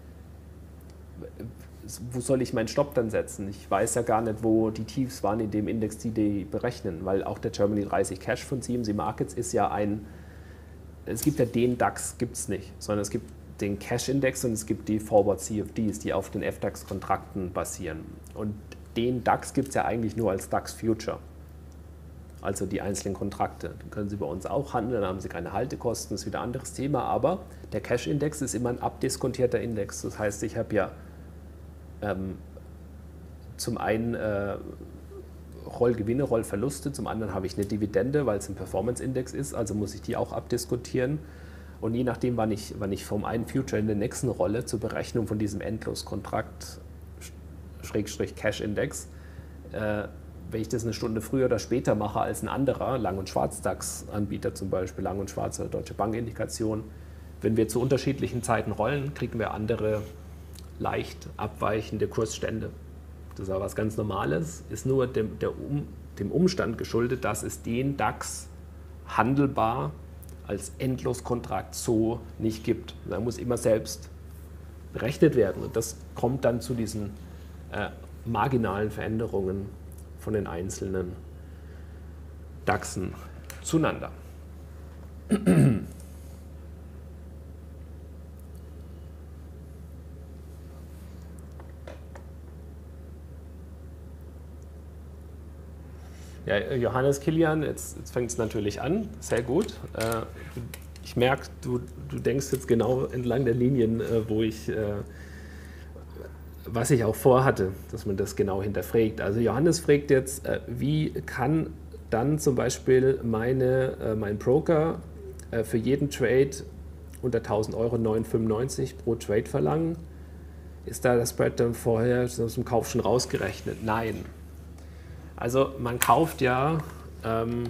wo soll ich meinen Stopp dann setzen? Ich weiß ja gar nicht, wo die Tiefs waren in dem Index, die die berechnen, weil auch der Germany dreißig Cash von C M C Markets ist ja ein, es gibt ja den DAX, gibt es nicht, sondern es gibt den Cash-Index und es gibt die Forward C F Ds, die auf den F DAX-Kontrakten basieren. Und den DAX gibt es ja eigentlich nur als DAX Future, also die einzelnen Kontrakte. Den können Sie bei uns auch handeln, dann haben Sie keine Haltekosten, das ist wieder ein anderes Thema, aber der Cash-Index ist immer ein abdiskontierter Index. Das heißt, ich habe ja Ähm, zum einen äh, Rollgewinne, Rollverluste, zum anderen habe ich eine Dividende, weil es ein Performance-Index ist, also muss ich die auch abdiskutieren. Und je nachdem, wann ich, wann ich vom einen Future in den nächsten rolle, zur Berechnung von diesem Endloskontrakt, Schrägstrich Cash-Index, äh, wenn ich das eine Stunde früher oder später mache als ein anderer, Lang- und Schwarz-DAX-Anbieter zum Beispiel, Lang- und Schwarz oder Deutsche Bank-Indikation, wenn wir zu unterschiedlichen Zeiten rollen, kriegen wir andere leicht abweichende Kursstände. Das ist aber was ganz Normales, ist nur dem, der um, dem Umstand geschuldet, dass es den DAX handelbar als Endloskontrakt so nicht gibt. Da muss immer selbst berechnet werden und das kommt dann zu diesen äh, marginalen Veränderungen von den einzelnen DAXen zueinander. Ja, Johannes Kilian, jetzt, jetzt fängt es natürlich an, sehr gut. Äh, ich merke, du, du denkst jetzt genau entlang der Linien, äh, wo ich, äh, was ich auch vorhatte, dass man das genau hinterfragt. Also Johannes fragt jetzt, äh, wie kann dann zum Beispiel meine, äh, mein Broker äh, für jeden Trade unter tausend Euro neun Komma fünfundneunzig pro Trade verlangen? Ist da das Spread dann vorher aus dem Kauf schon rausgerechnet? Nein. Also man kauft ja, ähm,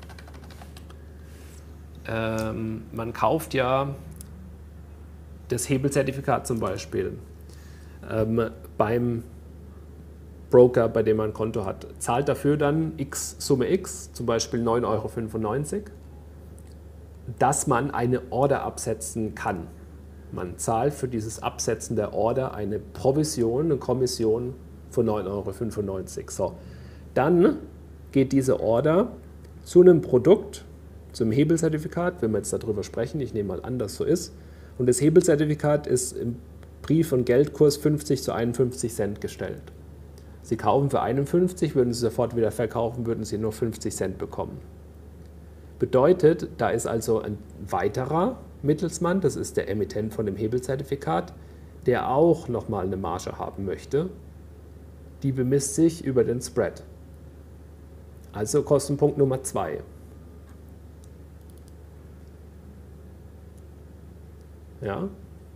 ähm, man kauft ja das Hebelzertifikat zum Beispiel ähm, beim Broker, bei dem man ein Konto hat, zahlt dafür dann X Summe X, zum Beispiel neun Komma fünfundneunzig Euro, dass man eine Order absetzen kann. Man zahlt für dieses Absetzen der Order eine Provision, eine Kommission von neun Komma fünfundneunzig Euro. So. Dann geht diese Order zu einem Produkt, zum Hebelzertifikat, wenn wir jetzt darüber sprechen, ich nehme mal an, dass so ist. Und das Hebelzertifikat ist im Brief- und Geldkurs fünfzig zu einundfünfzig Cent gestellt. Sie kaufen für einundfünfzig, würden Sie sofort wieder verkaufen, würden Sie nur fünfzig Cent bekommen. Bedeutet, da ist also ein weiterer Mittelsmann, das ist der Emittent von dem Hebelzertifikat, der auch nochmal eine Marge haben möchte. Die bemisst sich über den Spread. Also Kostenpunkt Nummer zwei. Ja.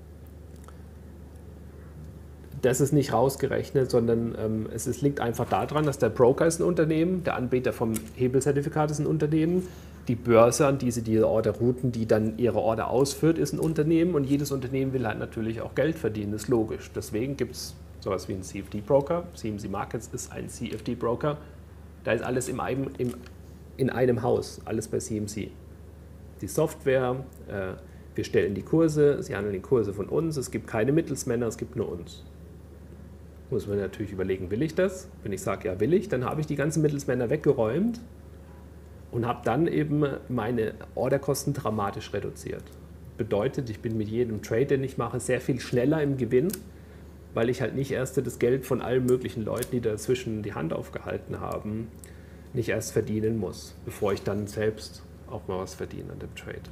Das ist nicht rausgerechnet, sondern ähm, es ist, liegt einfach daran, dass der Broker ist ein Unternehmen, der Anbieter vom Hebelzertifikat ist ein Unternehmen, die Börse, an die sie diese Order routen, die dann ihre Order ausführt, ist ein Unternehmen und jedes Unternehmen will halt natürlich auch Geld verdienen, ist logisch. Deswegen gibt es sowas wie einen C F D-Broker. C M C Markets ist ein C F D-Broker. Da ist alles im, im, in einem Haus, alles bei C M C. Die Software, äh, wir stellen die Kurse, sie handeln die Kurse von uns, es gibt keine Mittelsmänner, es gibt nur uns. Muss man natürlich überlegen, will ich das? Wenn ich sage, ja will ich, dann habe ich die ganzen Mittelsmänner weggeräumt und habe dann eben meine Orderkosten dramatisch reduziert. Bedeutet, ich bin mit jedem Trade, den ich mache, sehr viel schneller im Gewinn, weil ich halt nicht erst das Geld von allen möglichen Leuten, die dazwischen die Hand aufgehalten haben, nicht erst verdienen muss, bevor ich dann selbst auch mal was verdiene an dem Trade.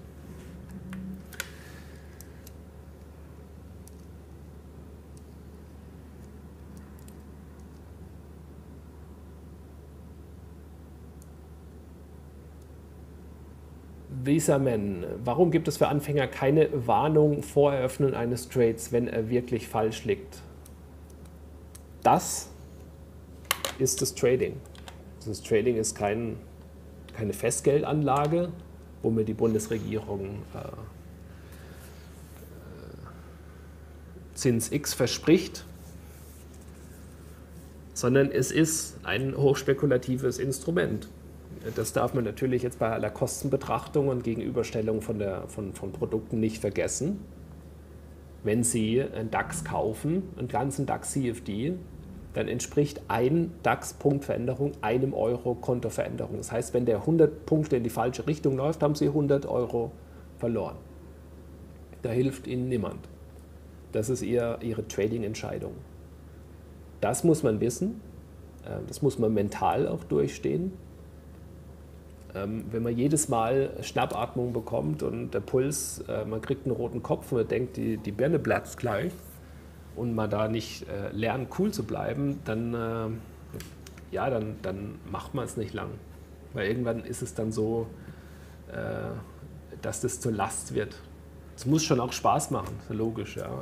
Visaman, warum gibt es für Anfänger keine Warnung vor Eröffnen eines Trades, wenn er wirklich falsch liegt? Das ist das Trading. Das Trading ist kein, keine Festgeldanlage, wo mir die Bundesregierung äh, Zins X verspricht, sondern es ist ein hochspekulatives Instrument. Das darf man natürlich jetzt bei aller Kostenbetrachtung und Gegenüberstellung von, der, von, von Produkten nicht vergessen. Wenn Sie einen DAX kaufen, einen ganzen DAX C F D, dann entspricht ein DAX-Punktveränderung einem Euro Kontoveränderung. Das heißt, wenn der hundert Punkte in die falsche Richtung läuft, haben Sie hundert Euro verloren. Da hilft Ihnen niemand. Das ist ihr, Ihre Trading-Entscheidung. Das muss man wissen, das muss man mental auch durchstehen. Wenn man jedes Mal Schnappatmung bekommt und der Puls, man kriegt einen roten Kopf und man denkt, die, die Birne platzt gleich und man da nicht lernt, cool zu bleiben, dann, ja, dann, dann macht man es nicht lang. Weil irgendwann ist es dann so, dass das zur Last wird. Es muss schon auch Spaß machen, ist logisch. Ja.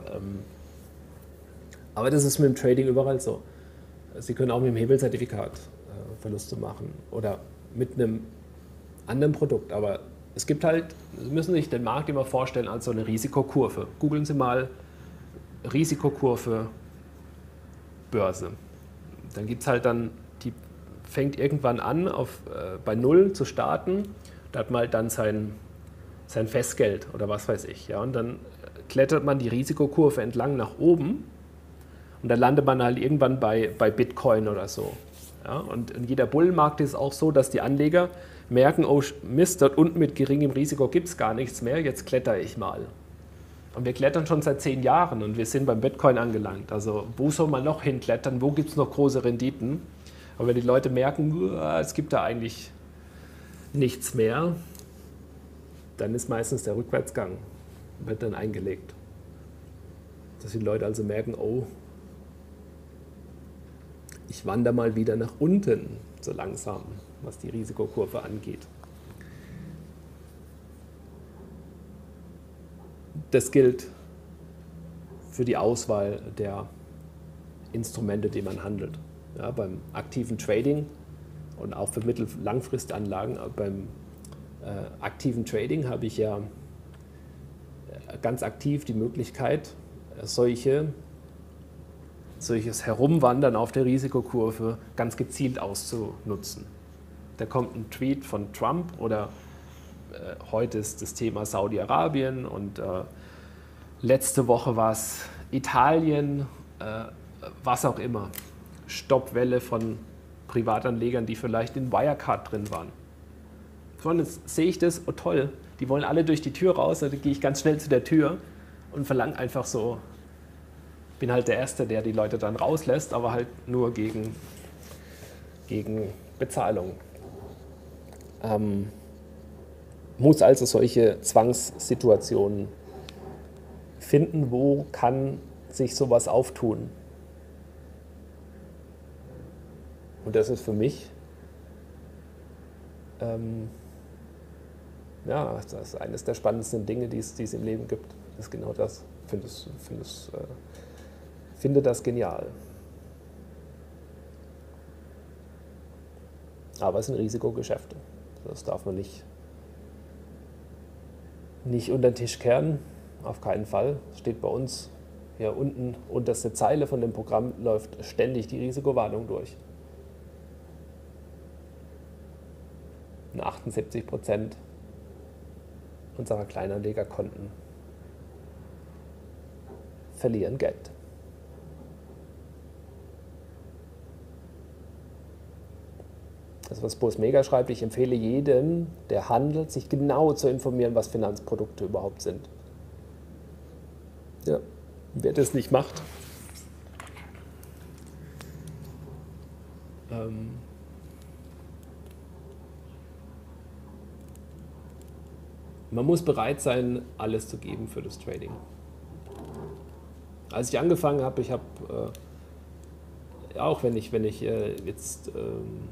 Aber das ist mit dem Trading überall so. Sie können auch mit dem Hebelzertifikat Verluste machen oder mit einem anderen Produkt, aber es gibt halt, Sie müssen sich den Markt immer vorstellen als so eine Risikokurve. Googeln Sie mal Risikokurve Börse. Dann gibt es halt dann, die fängt irgendwann an, auf, äh, bei Null zu starten, da hat man halt dann sein, sein Festgeld oder was weiß ich. Ja, und dann klettert man die Risikokurve entlang nach oben Und dann landet man halt irgendwann bei, bei Bitcoin oder so. Ja, und in jeder Bullenmarkt ist es auch so, dass die Anleger merken, oh Mist, dort unten mit geringem Risiko gibt es gar nichts mehr, jetzt kletter ich mal. Und wir klettern schon seit zehn Jahren und wir sind beim Bitcoin angelangt. Also wo soll man noch hinklettern, wo gibt es noch große Renditen? Aber wenn die Leute merken, es gibt da eigentlich nichts mehr, dann ist meistens der Rückwärtsgang, wird dann eingelegt. Dass die Leute also merken, oh, ich wandere mal wieder nach unten, so langsam, was die Risikokurve angeht. Das gilt für die Auswahl der Instrumente, die man handelt. Ja, beim aktiven Trading und auch für mittel- und langfristanlagen. Beim äh, aktiven Trading habe ich ja ganz aktiv die Möglichkeit, solche solches Herumwandern auf der Risikokurve ganz gezielt auszunutzen. Da kommt ein Tweet von Trump oder äh, heute ist das Thema Saudi-Arabien und äh, letzte Woche war es Italien, äh, was auch immer. Stoppwelle von Privatanlegern, die vielleicht in Wirecard drin waren. So, und jetzt sehe ich das, oh toll, die wollen alle durch die Tür raus, dann gehe ich ganz schnell zu der Tür und verlange einfach so, bin halt der Erste, der die Leute dann rauslässt, aber halt nur gegen, gegen Bezahlung. Ähm, muss also solche Zwangssituationen finden, wo kann sich sowas auftun. Und das ist für mich ähm, ja, das ist eines der spannendsten Dinge, die es, die es im Leben gibt. Das ist genau das. Ich finde es, finde es, äh, finde das genial. Aber es sind Risikogeschäfte. Das darf man nicht, nicht unter den Tisch kehren. Auf keinen Fall. Es steht bei uns hier unten, unterste Zeile von dem Programm läuft ständig die Risikowarnung durch. Und achtundsiebzig Prozent unserer Kleinanlegerkonten verlieren Geld. Das, was Boris Mega schreibt, ich empfehle jedem, der handelt, sich genau zu informieren, was Finanzprodukte überhaupt sind. Ja, wer das nicht macht, ähm, man muss bereit sein, alles zu geben für das Trading. Als ich angefangen habe, ich habe, äh, auch wenn ich, wenn ich äh, jetzt ähm,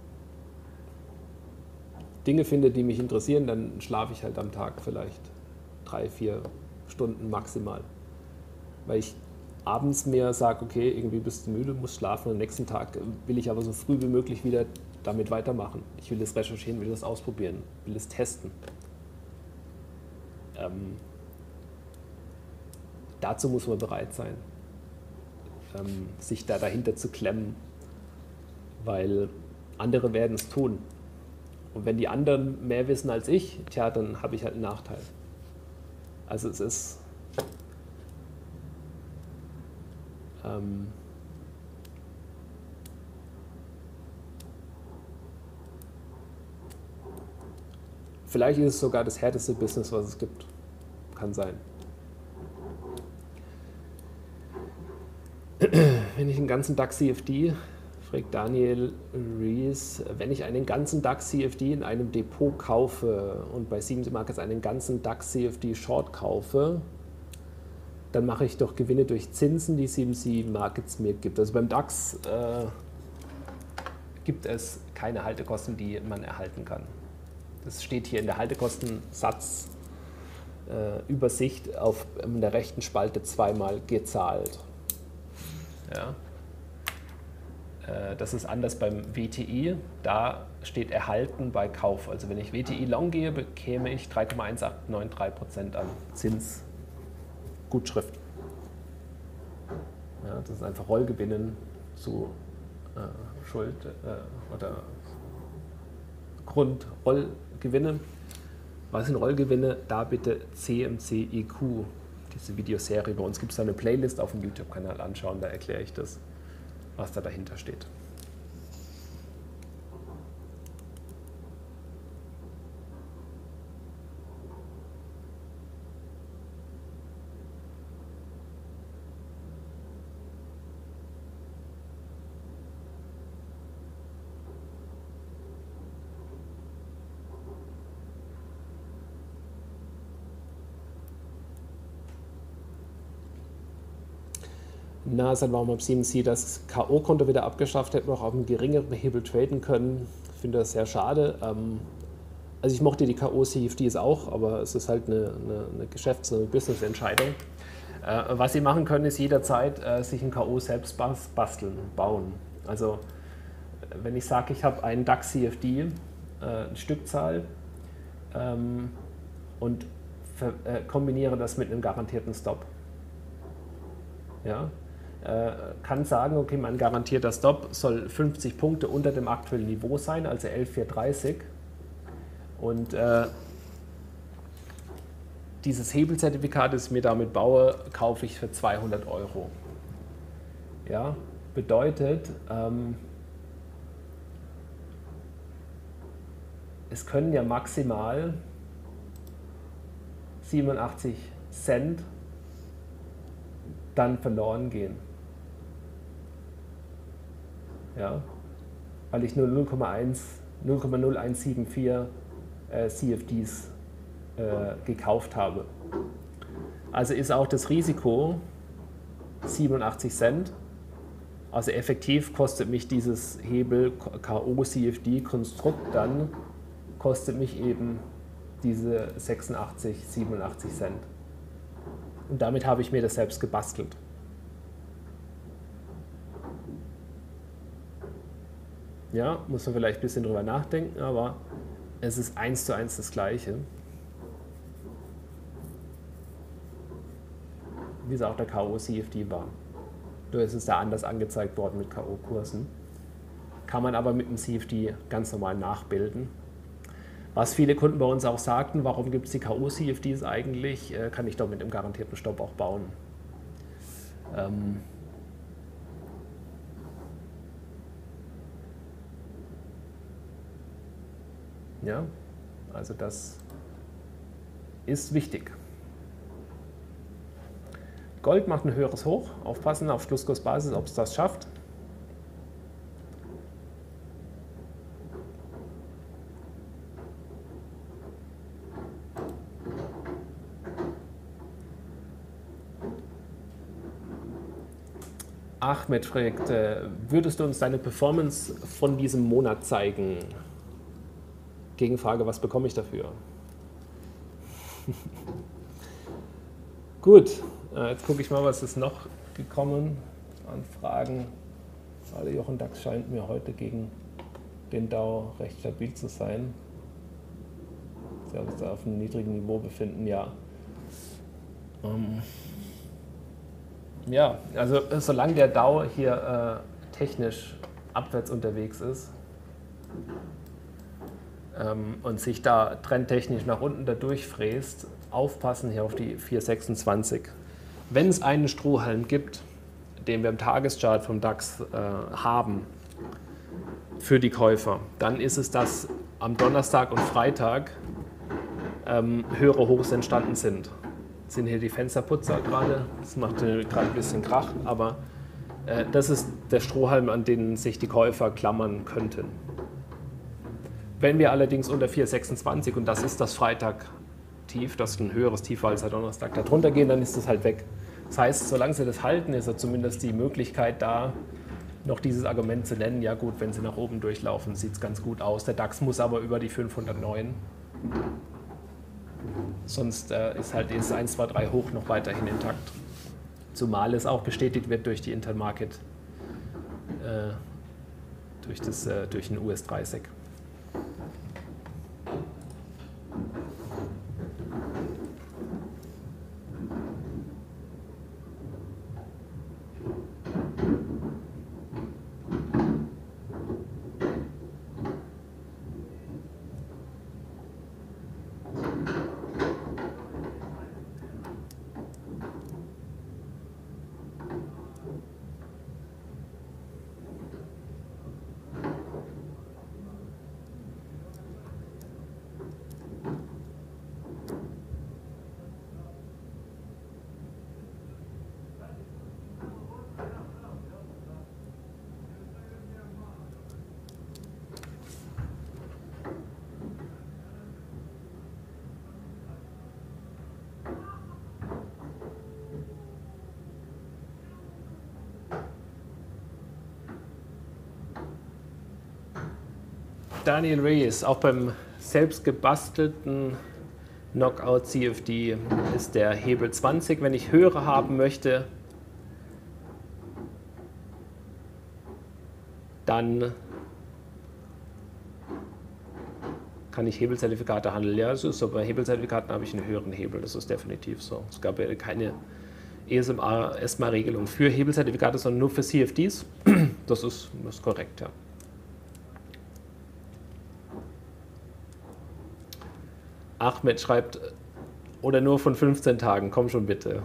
Dinge finde, die mich interessieren, dann schlafe ich halt am Tag vielleicht drei, vier Stunden maximal. Weil ich abends mir sage, okay, irgendwie bist du müde, musst schlafen, und am nächsten Tag will ich aber so früh wie möglich wieder damit weitermachen. Ich will das recherchieren, will das ausprobieren, will das testen. Ähm, dazu muss man bereit sein, ähm, sich da dahinter zu klemmen, weil andere werden es tun. Und wenn die anderen mehr wissen als ich, tja, dann habe ich halt einen Nachteil. Also es ist ähm, vielleicht ist es sogar das härteste Business, was es gibt. Kann sein. Wenn ich einen ganzen DAX C F D, fragt Daniel Rees, wenn ich einen ganzen DAX C F D in einem Depot kaufe und bei C M C Markets einen ganzen DAX C F D Short kaufe, dann mache ich doch Gewinne durch Zinsen, die C M C Markets mir gibt. Also beim DAX äh, gibt es keine Haltekosten, die man erhalten kann. Das steht hier in der Haltekostensatz äh, Übersicht auf in der rechten Spalte zweimal gezahlt. Ja. Äh, das ist anders beim W T I, da steht erhalten bei Kauf. Also wenn ich W T I Long gehe, bekäme ich drei Komma eins acht neun drei Prozent an Zinsgutschrift. Ja, das ist einfach Rollgewinnen zu äh, Schuld äh, oder Grundrollgewinne. Was sind Rollgewinne? Da bitte C M C E Q diese Videoserie. Bei uns gibt es da eine Playlist auf dem YouTube-Kanal anschauen, da erkläre ich das, was da dahinter steht. Na, seit warum am C M C das K O-Konto wieder abgeschafft, hätten wir auch auf einem geringeren Hebel traden können. Ich finde das sehr schade. Ähm, also ich mochte die K O-C F Ds auch, aber es ist halt eine, eine, eine Geschäfts-, eine Business-Entscheidung. Äh, was Sie machen können, ist jederzeit äh, sich ein K O selbst basteln, bauen. Also wenn ich sage, ich habe einen DAX C F D, äh, eine Stückzahl, ähm, und ver, äh, kombiniere das mit einem garantierten Stop. Ja? Kann sagen, okay, mein garantierter Stop soll fünfzig Punkte unter dem aktuellen Niveau sein, also elf Komma vierhundertdreißig. Und äh, dieses Hebelzertifikat, das ich mir damit baue, kaufe ich für zweihundert Euro. Ja, bedeutet, ähm, es können ja maximal siebenundachtzig Cent dann verloren gehen. Ja, weil ich nur null Komma null eins sieben vier äh, C F Ds äh, gekauft habe. Also ist auch das Risiko siebenundachtzig Cent. Also effektiv kostet mich dieses Hebel K O C F D Konstrukt dann, kostet mich eben diese sechsundachtzig, siebenundachtzig Cent. Und damit habe ich mir das selbst gebastelt. Ja, muss man vielleicht ein bisschen drüber nachdenken, aber es ist eins zu eins das Gleiche. Wie es auch der K O C F D war. Nur ist es da anders angezeigt worden mit K O-Kursen. Kann man aber mit dem C F D ganz normal nachbilden. Was viele Kunden bei uns auch sagten, warum gibt es die K O-C F Ds eigentlich, kann ich doch mit dem garantierten Stopp auch bauen. Ähm, Ja, also das ist wichtig. Gold macht ein höheres Hoch. Aufpassen auf Schlusskursbasis, ob es das schafft. Ahmed fragt, würdest du uns deine Performance von diesem Monat zeigen? Gegenfrage, was bekomme ich dafür? Gut, jetzt gucke ich mal, was ist noch gekommen an Fragen. Also Jochen DAX scheint mir heute gegen den Dow recht stabil zu sein. Sie uns da auf einem niedrigen Niveau befinden, ja. Ähm ja, also solange der Dow hier äh, technisch abwärts unterwegs ist, und sich da trendtechnisch nach unten da durchfräst, aufpassen hier auf die vier Komma sechsundzwanzig. Wenn es einen Strohhalm gibt, den wir im Tageschart vom DAX äh, haben für die Käufer, dann ist es, dass am Donnerstag und Freitag ähm, höhere Hochs entstanden sind. Das sind hier die Fensterputzer gerade, das macht gerade ein bisschen Krach, aber äh, das ist der Strohhalm, an den sich die Käufer klammern könnten. Wenn wir allerdings unter vier Komma sechsundzwanzig, und das ist das Freitag-Tief, das ist ein höheres Tief als der Donnerstag, da drunter gehen, dann ist das halt weg. Das heißt, solange sie das halten, ist ja zumindest die Möglichkeit da, noch dieses Argument zu nennen, ja gut, wenn sie nach oben durchlaufen, sieht es ganz gut aus. Der DAX muss aber über die fünfhundertneun. Sonst äh, ist halt das eins, zwei, drei hoch noch weiterhin intakt. Zumal es auch bestätigt wird durch die Intermarket, äh, durch, das, äh, durch den U S dreißig. Daniel Reyes, auch beim selbst gebastelten Knockout C F D ist der Hebel zwanzig. Wenn ich höhere haben möchte, dann kann ich Hebelzertifikate handeln. Ja, das ist so. Bei Hebelzertifikaten habe ich einen höheren Hebel, das ist definitiv so. Es gab ja keine E S M A-Regelung für Hebelzertifikate, sondern nur für C F Ds. Das ist, das ist korrekt, ja. Ahmed schreibt, oder nur von fünfzehn Tagen, komm schon bitte.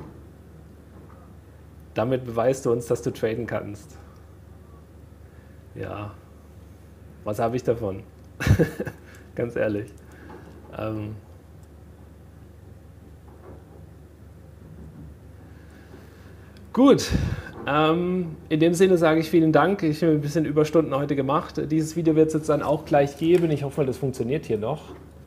Damit beweist du uns, dass du traden kannst. Ja, was habe ich davon? Ganz ehrlich. Ähm Gut, ähm, in dem Sinne sage ich vielen Dank. Ich habe ein bisschen Überstunden heute gemacht. Dieses Video wird es jetzt dann auch gleich geben. Ich hoffe, das funktioniert hier noch.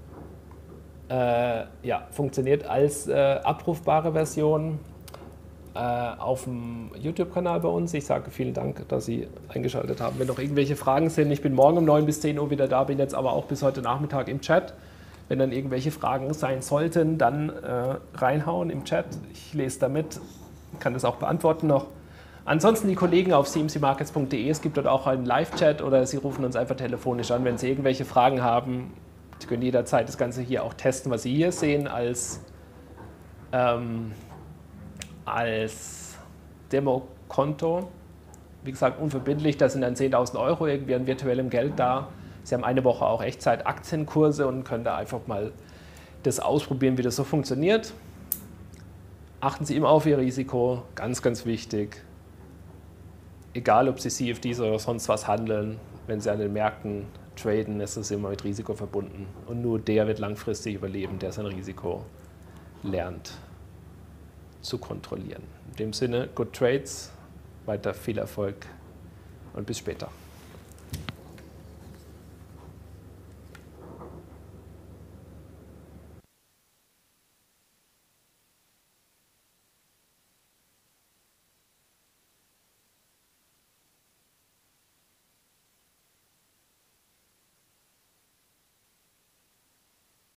Äh, ja, funktioniert als äh, abrufbare Version äh, auf dem YouTube-Kanal bei uns. Ich sage vielen Dank, dass Sie eingeschaltet haben. Wenn noch irgendwelche Fragen sind, ich bin morgen um neun bis zehn Uhr wieder da, bin jetzt aber auch bis heute Nachmittag im Chat. Wenn dann irgendwelche Fragen sein sollten, dann äh, reinhauen im Chat. Ich lese da mit, kann das auch beantworten noch. Ansonsten die Kollegen auf c m c markets punkt de, es gibt dort auch einen Live-Chat oder Sie rufen uns einfach telefonisch an, wenn Sie irgendwelche Fragen haben. Sie können jederzeit das Ganze hier auch testen, was Sie hier sehen als, ähm, als Demokonto. Wie gesagt, unverbindlich, da sind dann zehntausend Euro irgendwie an virtuellem Geld da. Sie haben eine Woche auch Echtzeit-Aktienkurse und können da einfach mal das ausprobieren, wie das so funktioniert. Achten Sie immer auf Ihr Risiko, ganz, ganz wichtig. Egal, ob Sie C F Ds oder sonst was handeln, wenn Sie an den Märkten traden, ist es immer mit Risiko verbunden. Und nur der wird langfristig überleben, der sein Risiko lernt zu kontrollieren. In dem Sinne, good trades, weiter viel Erfolg und bis später.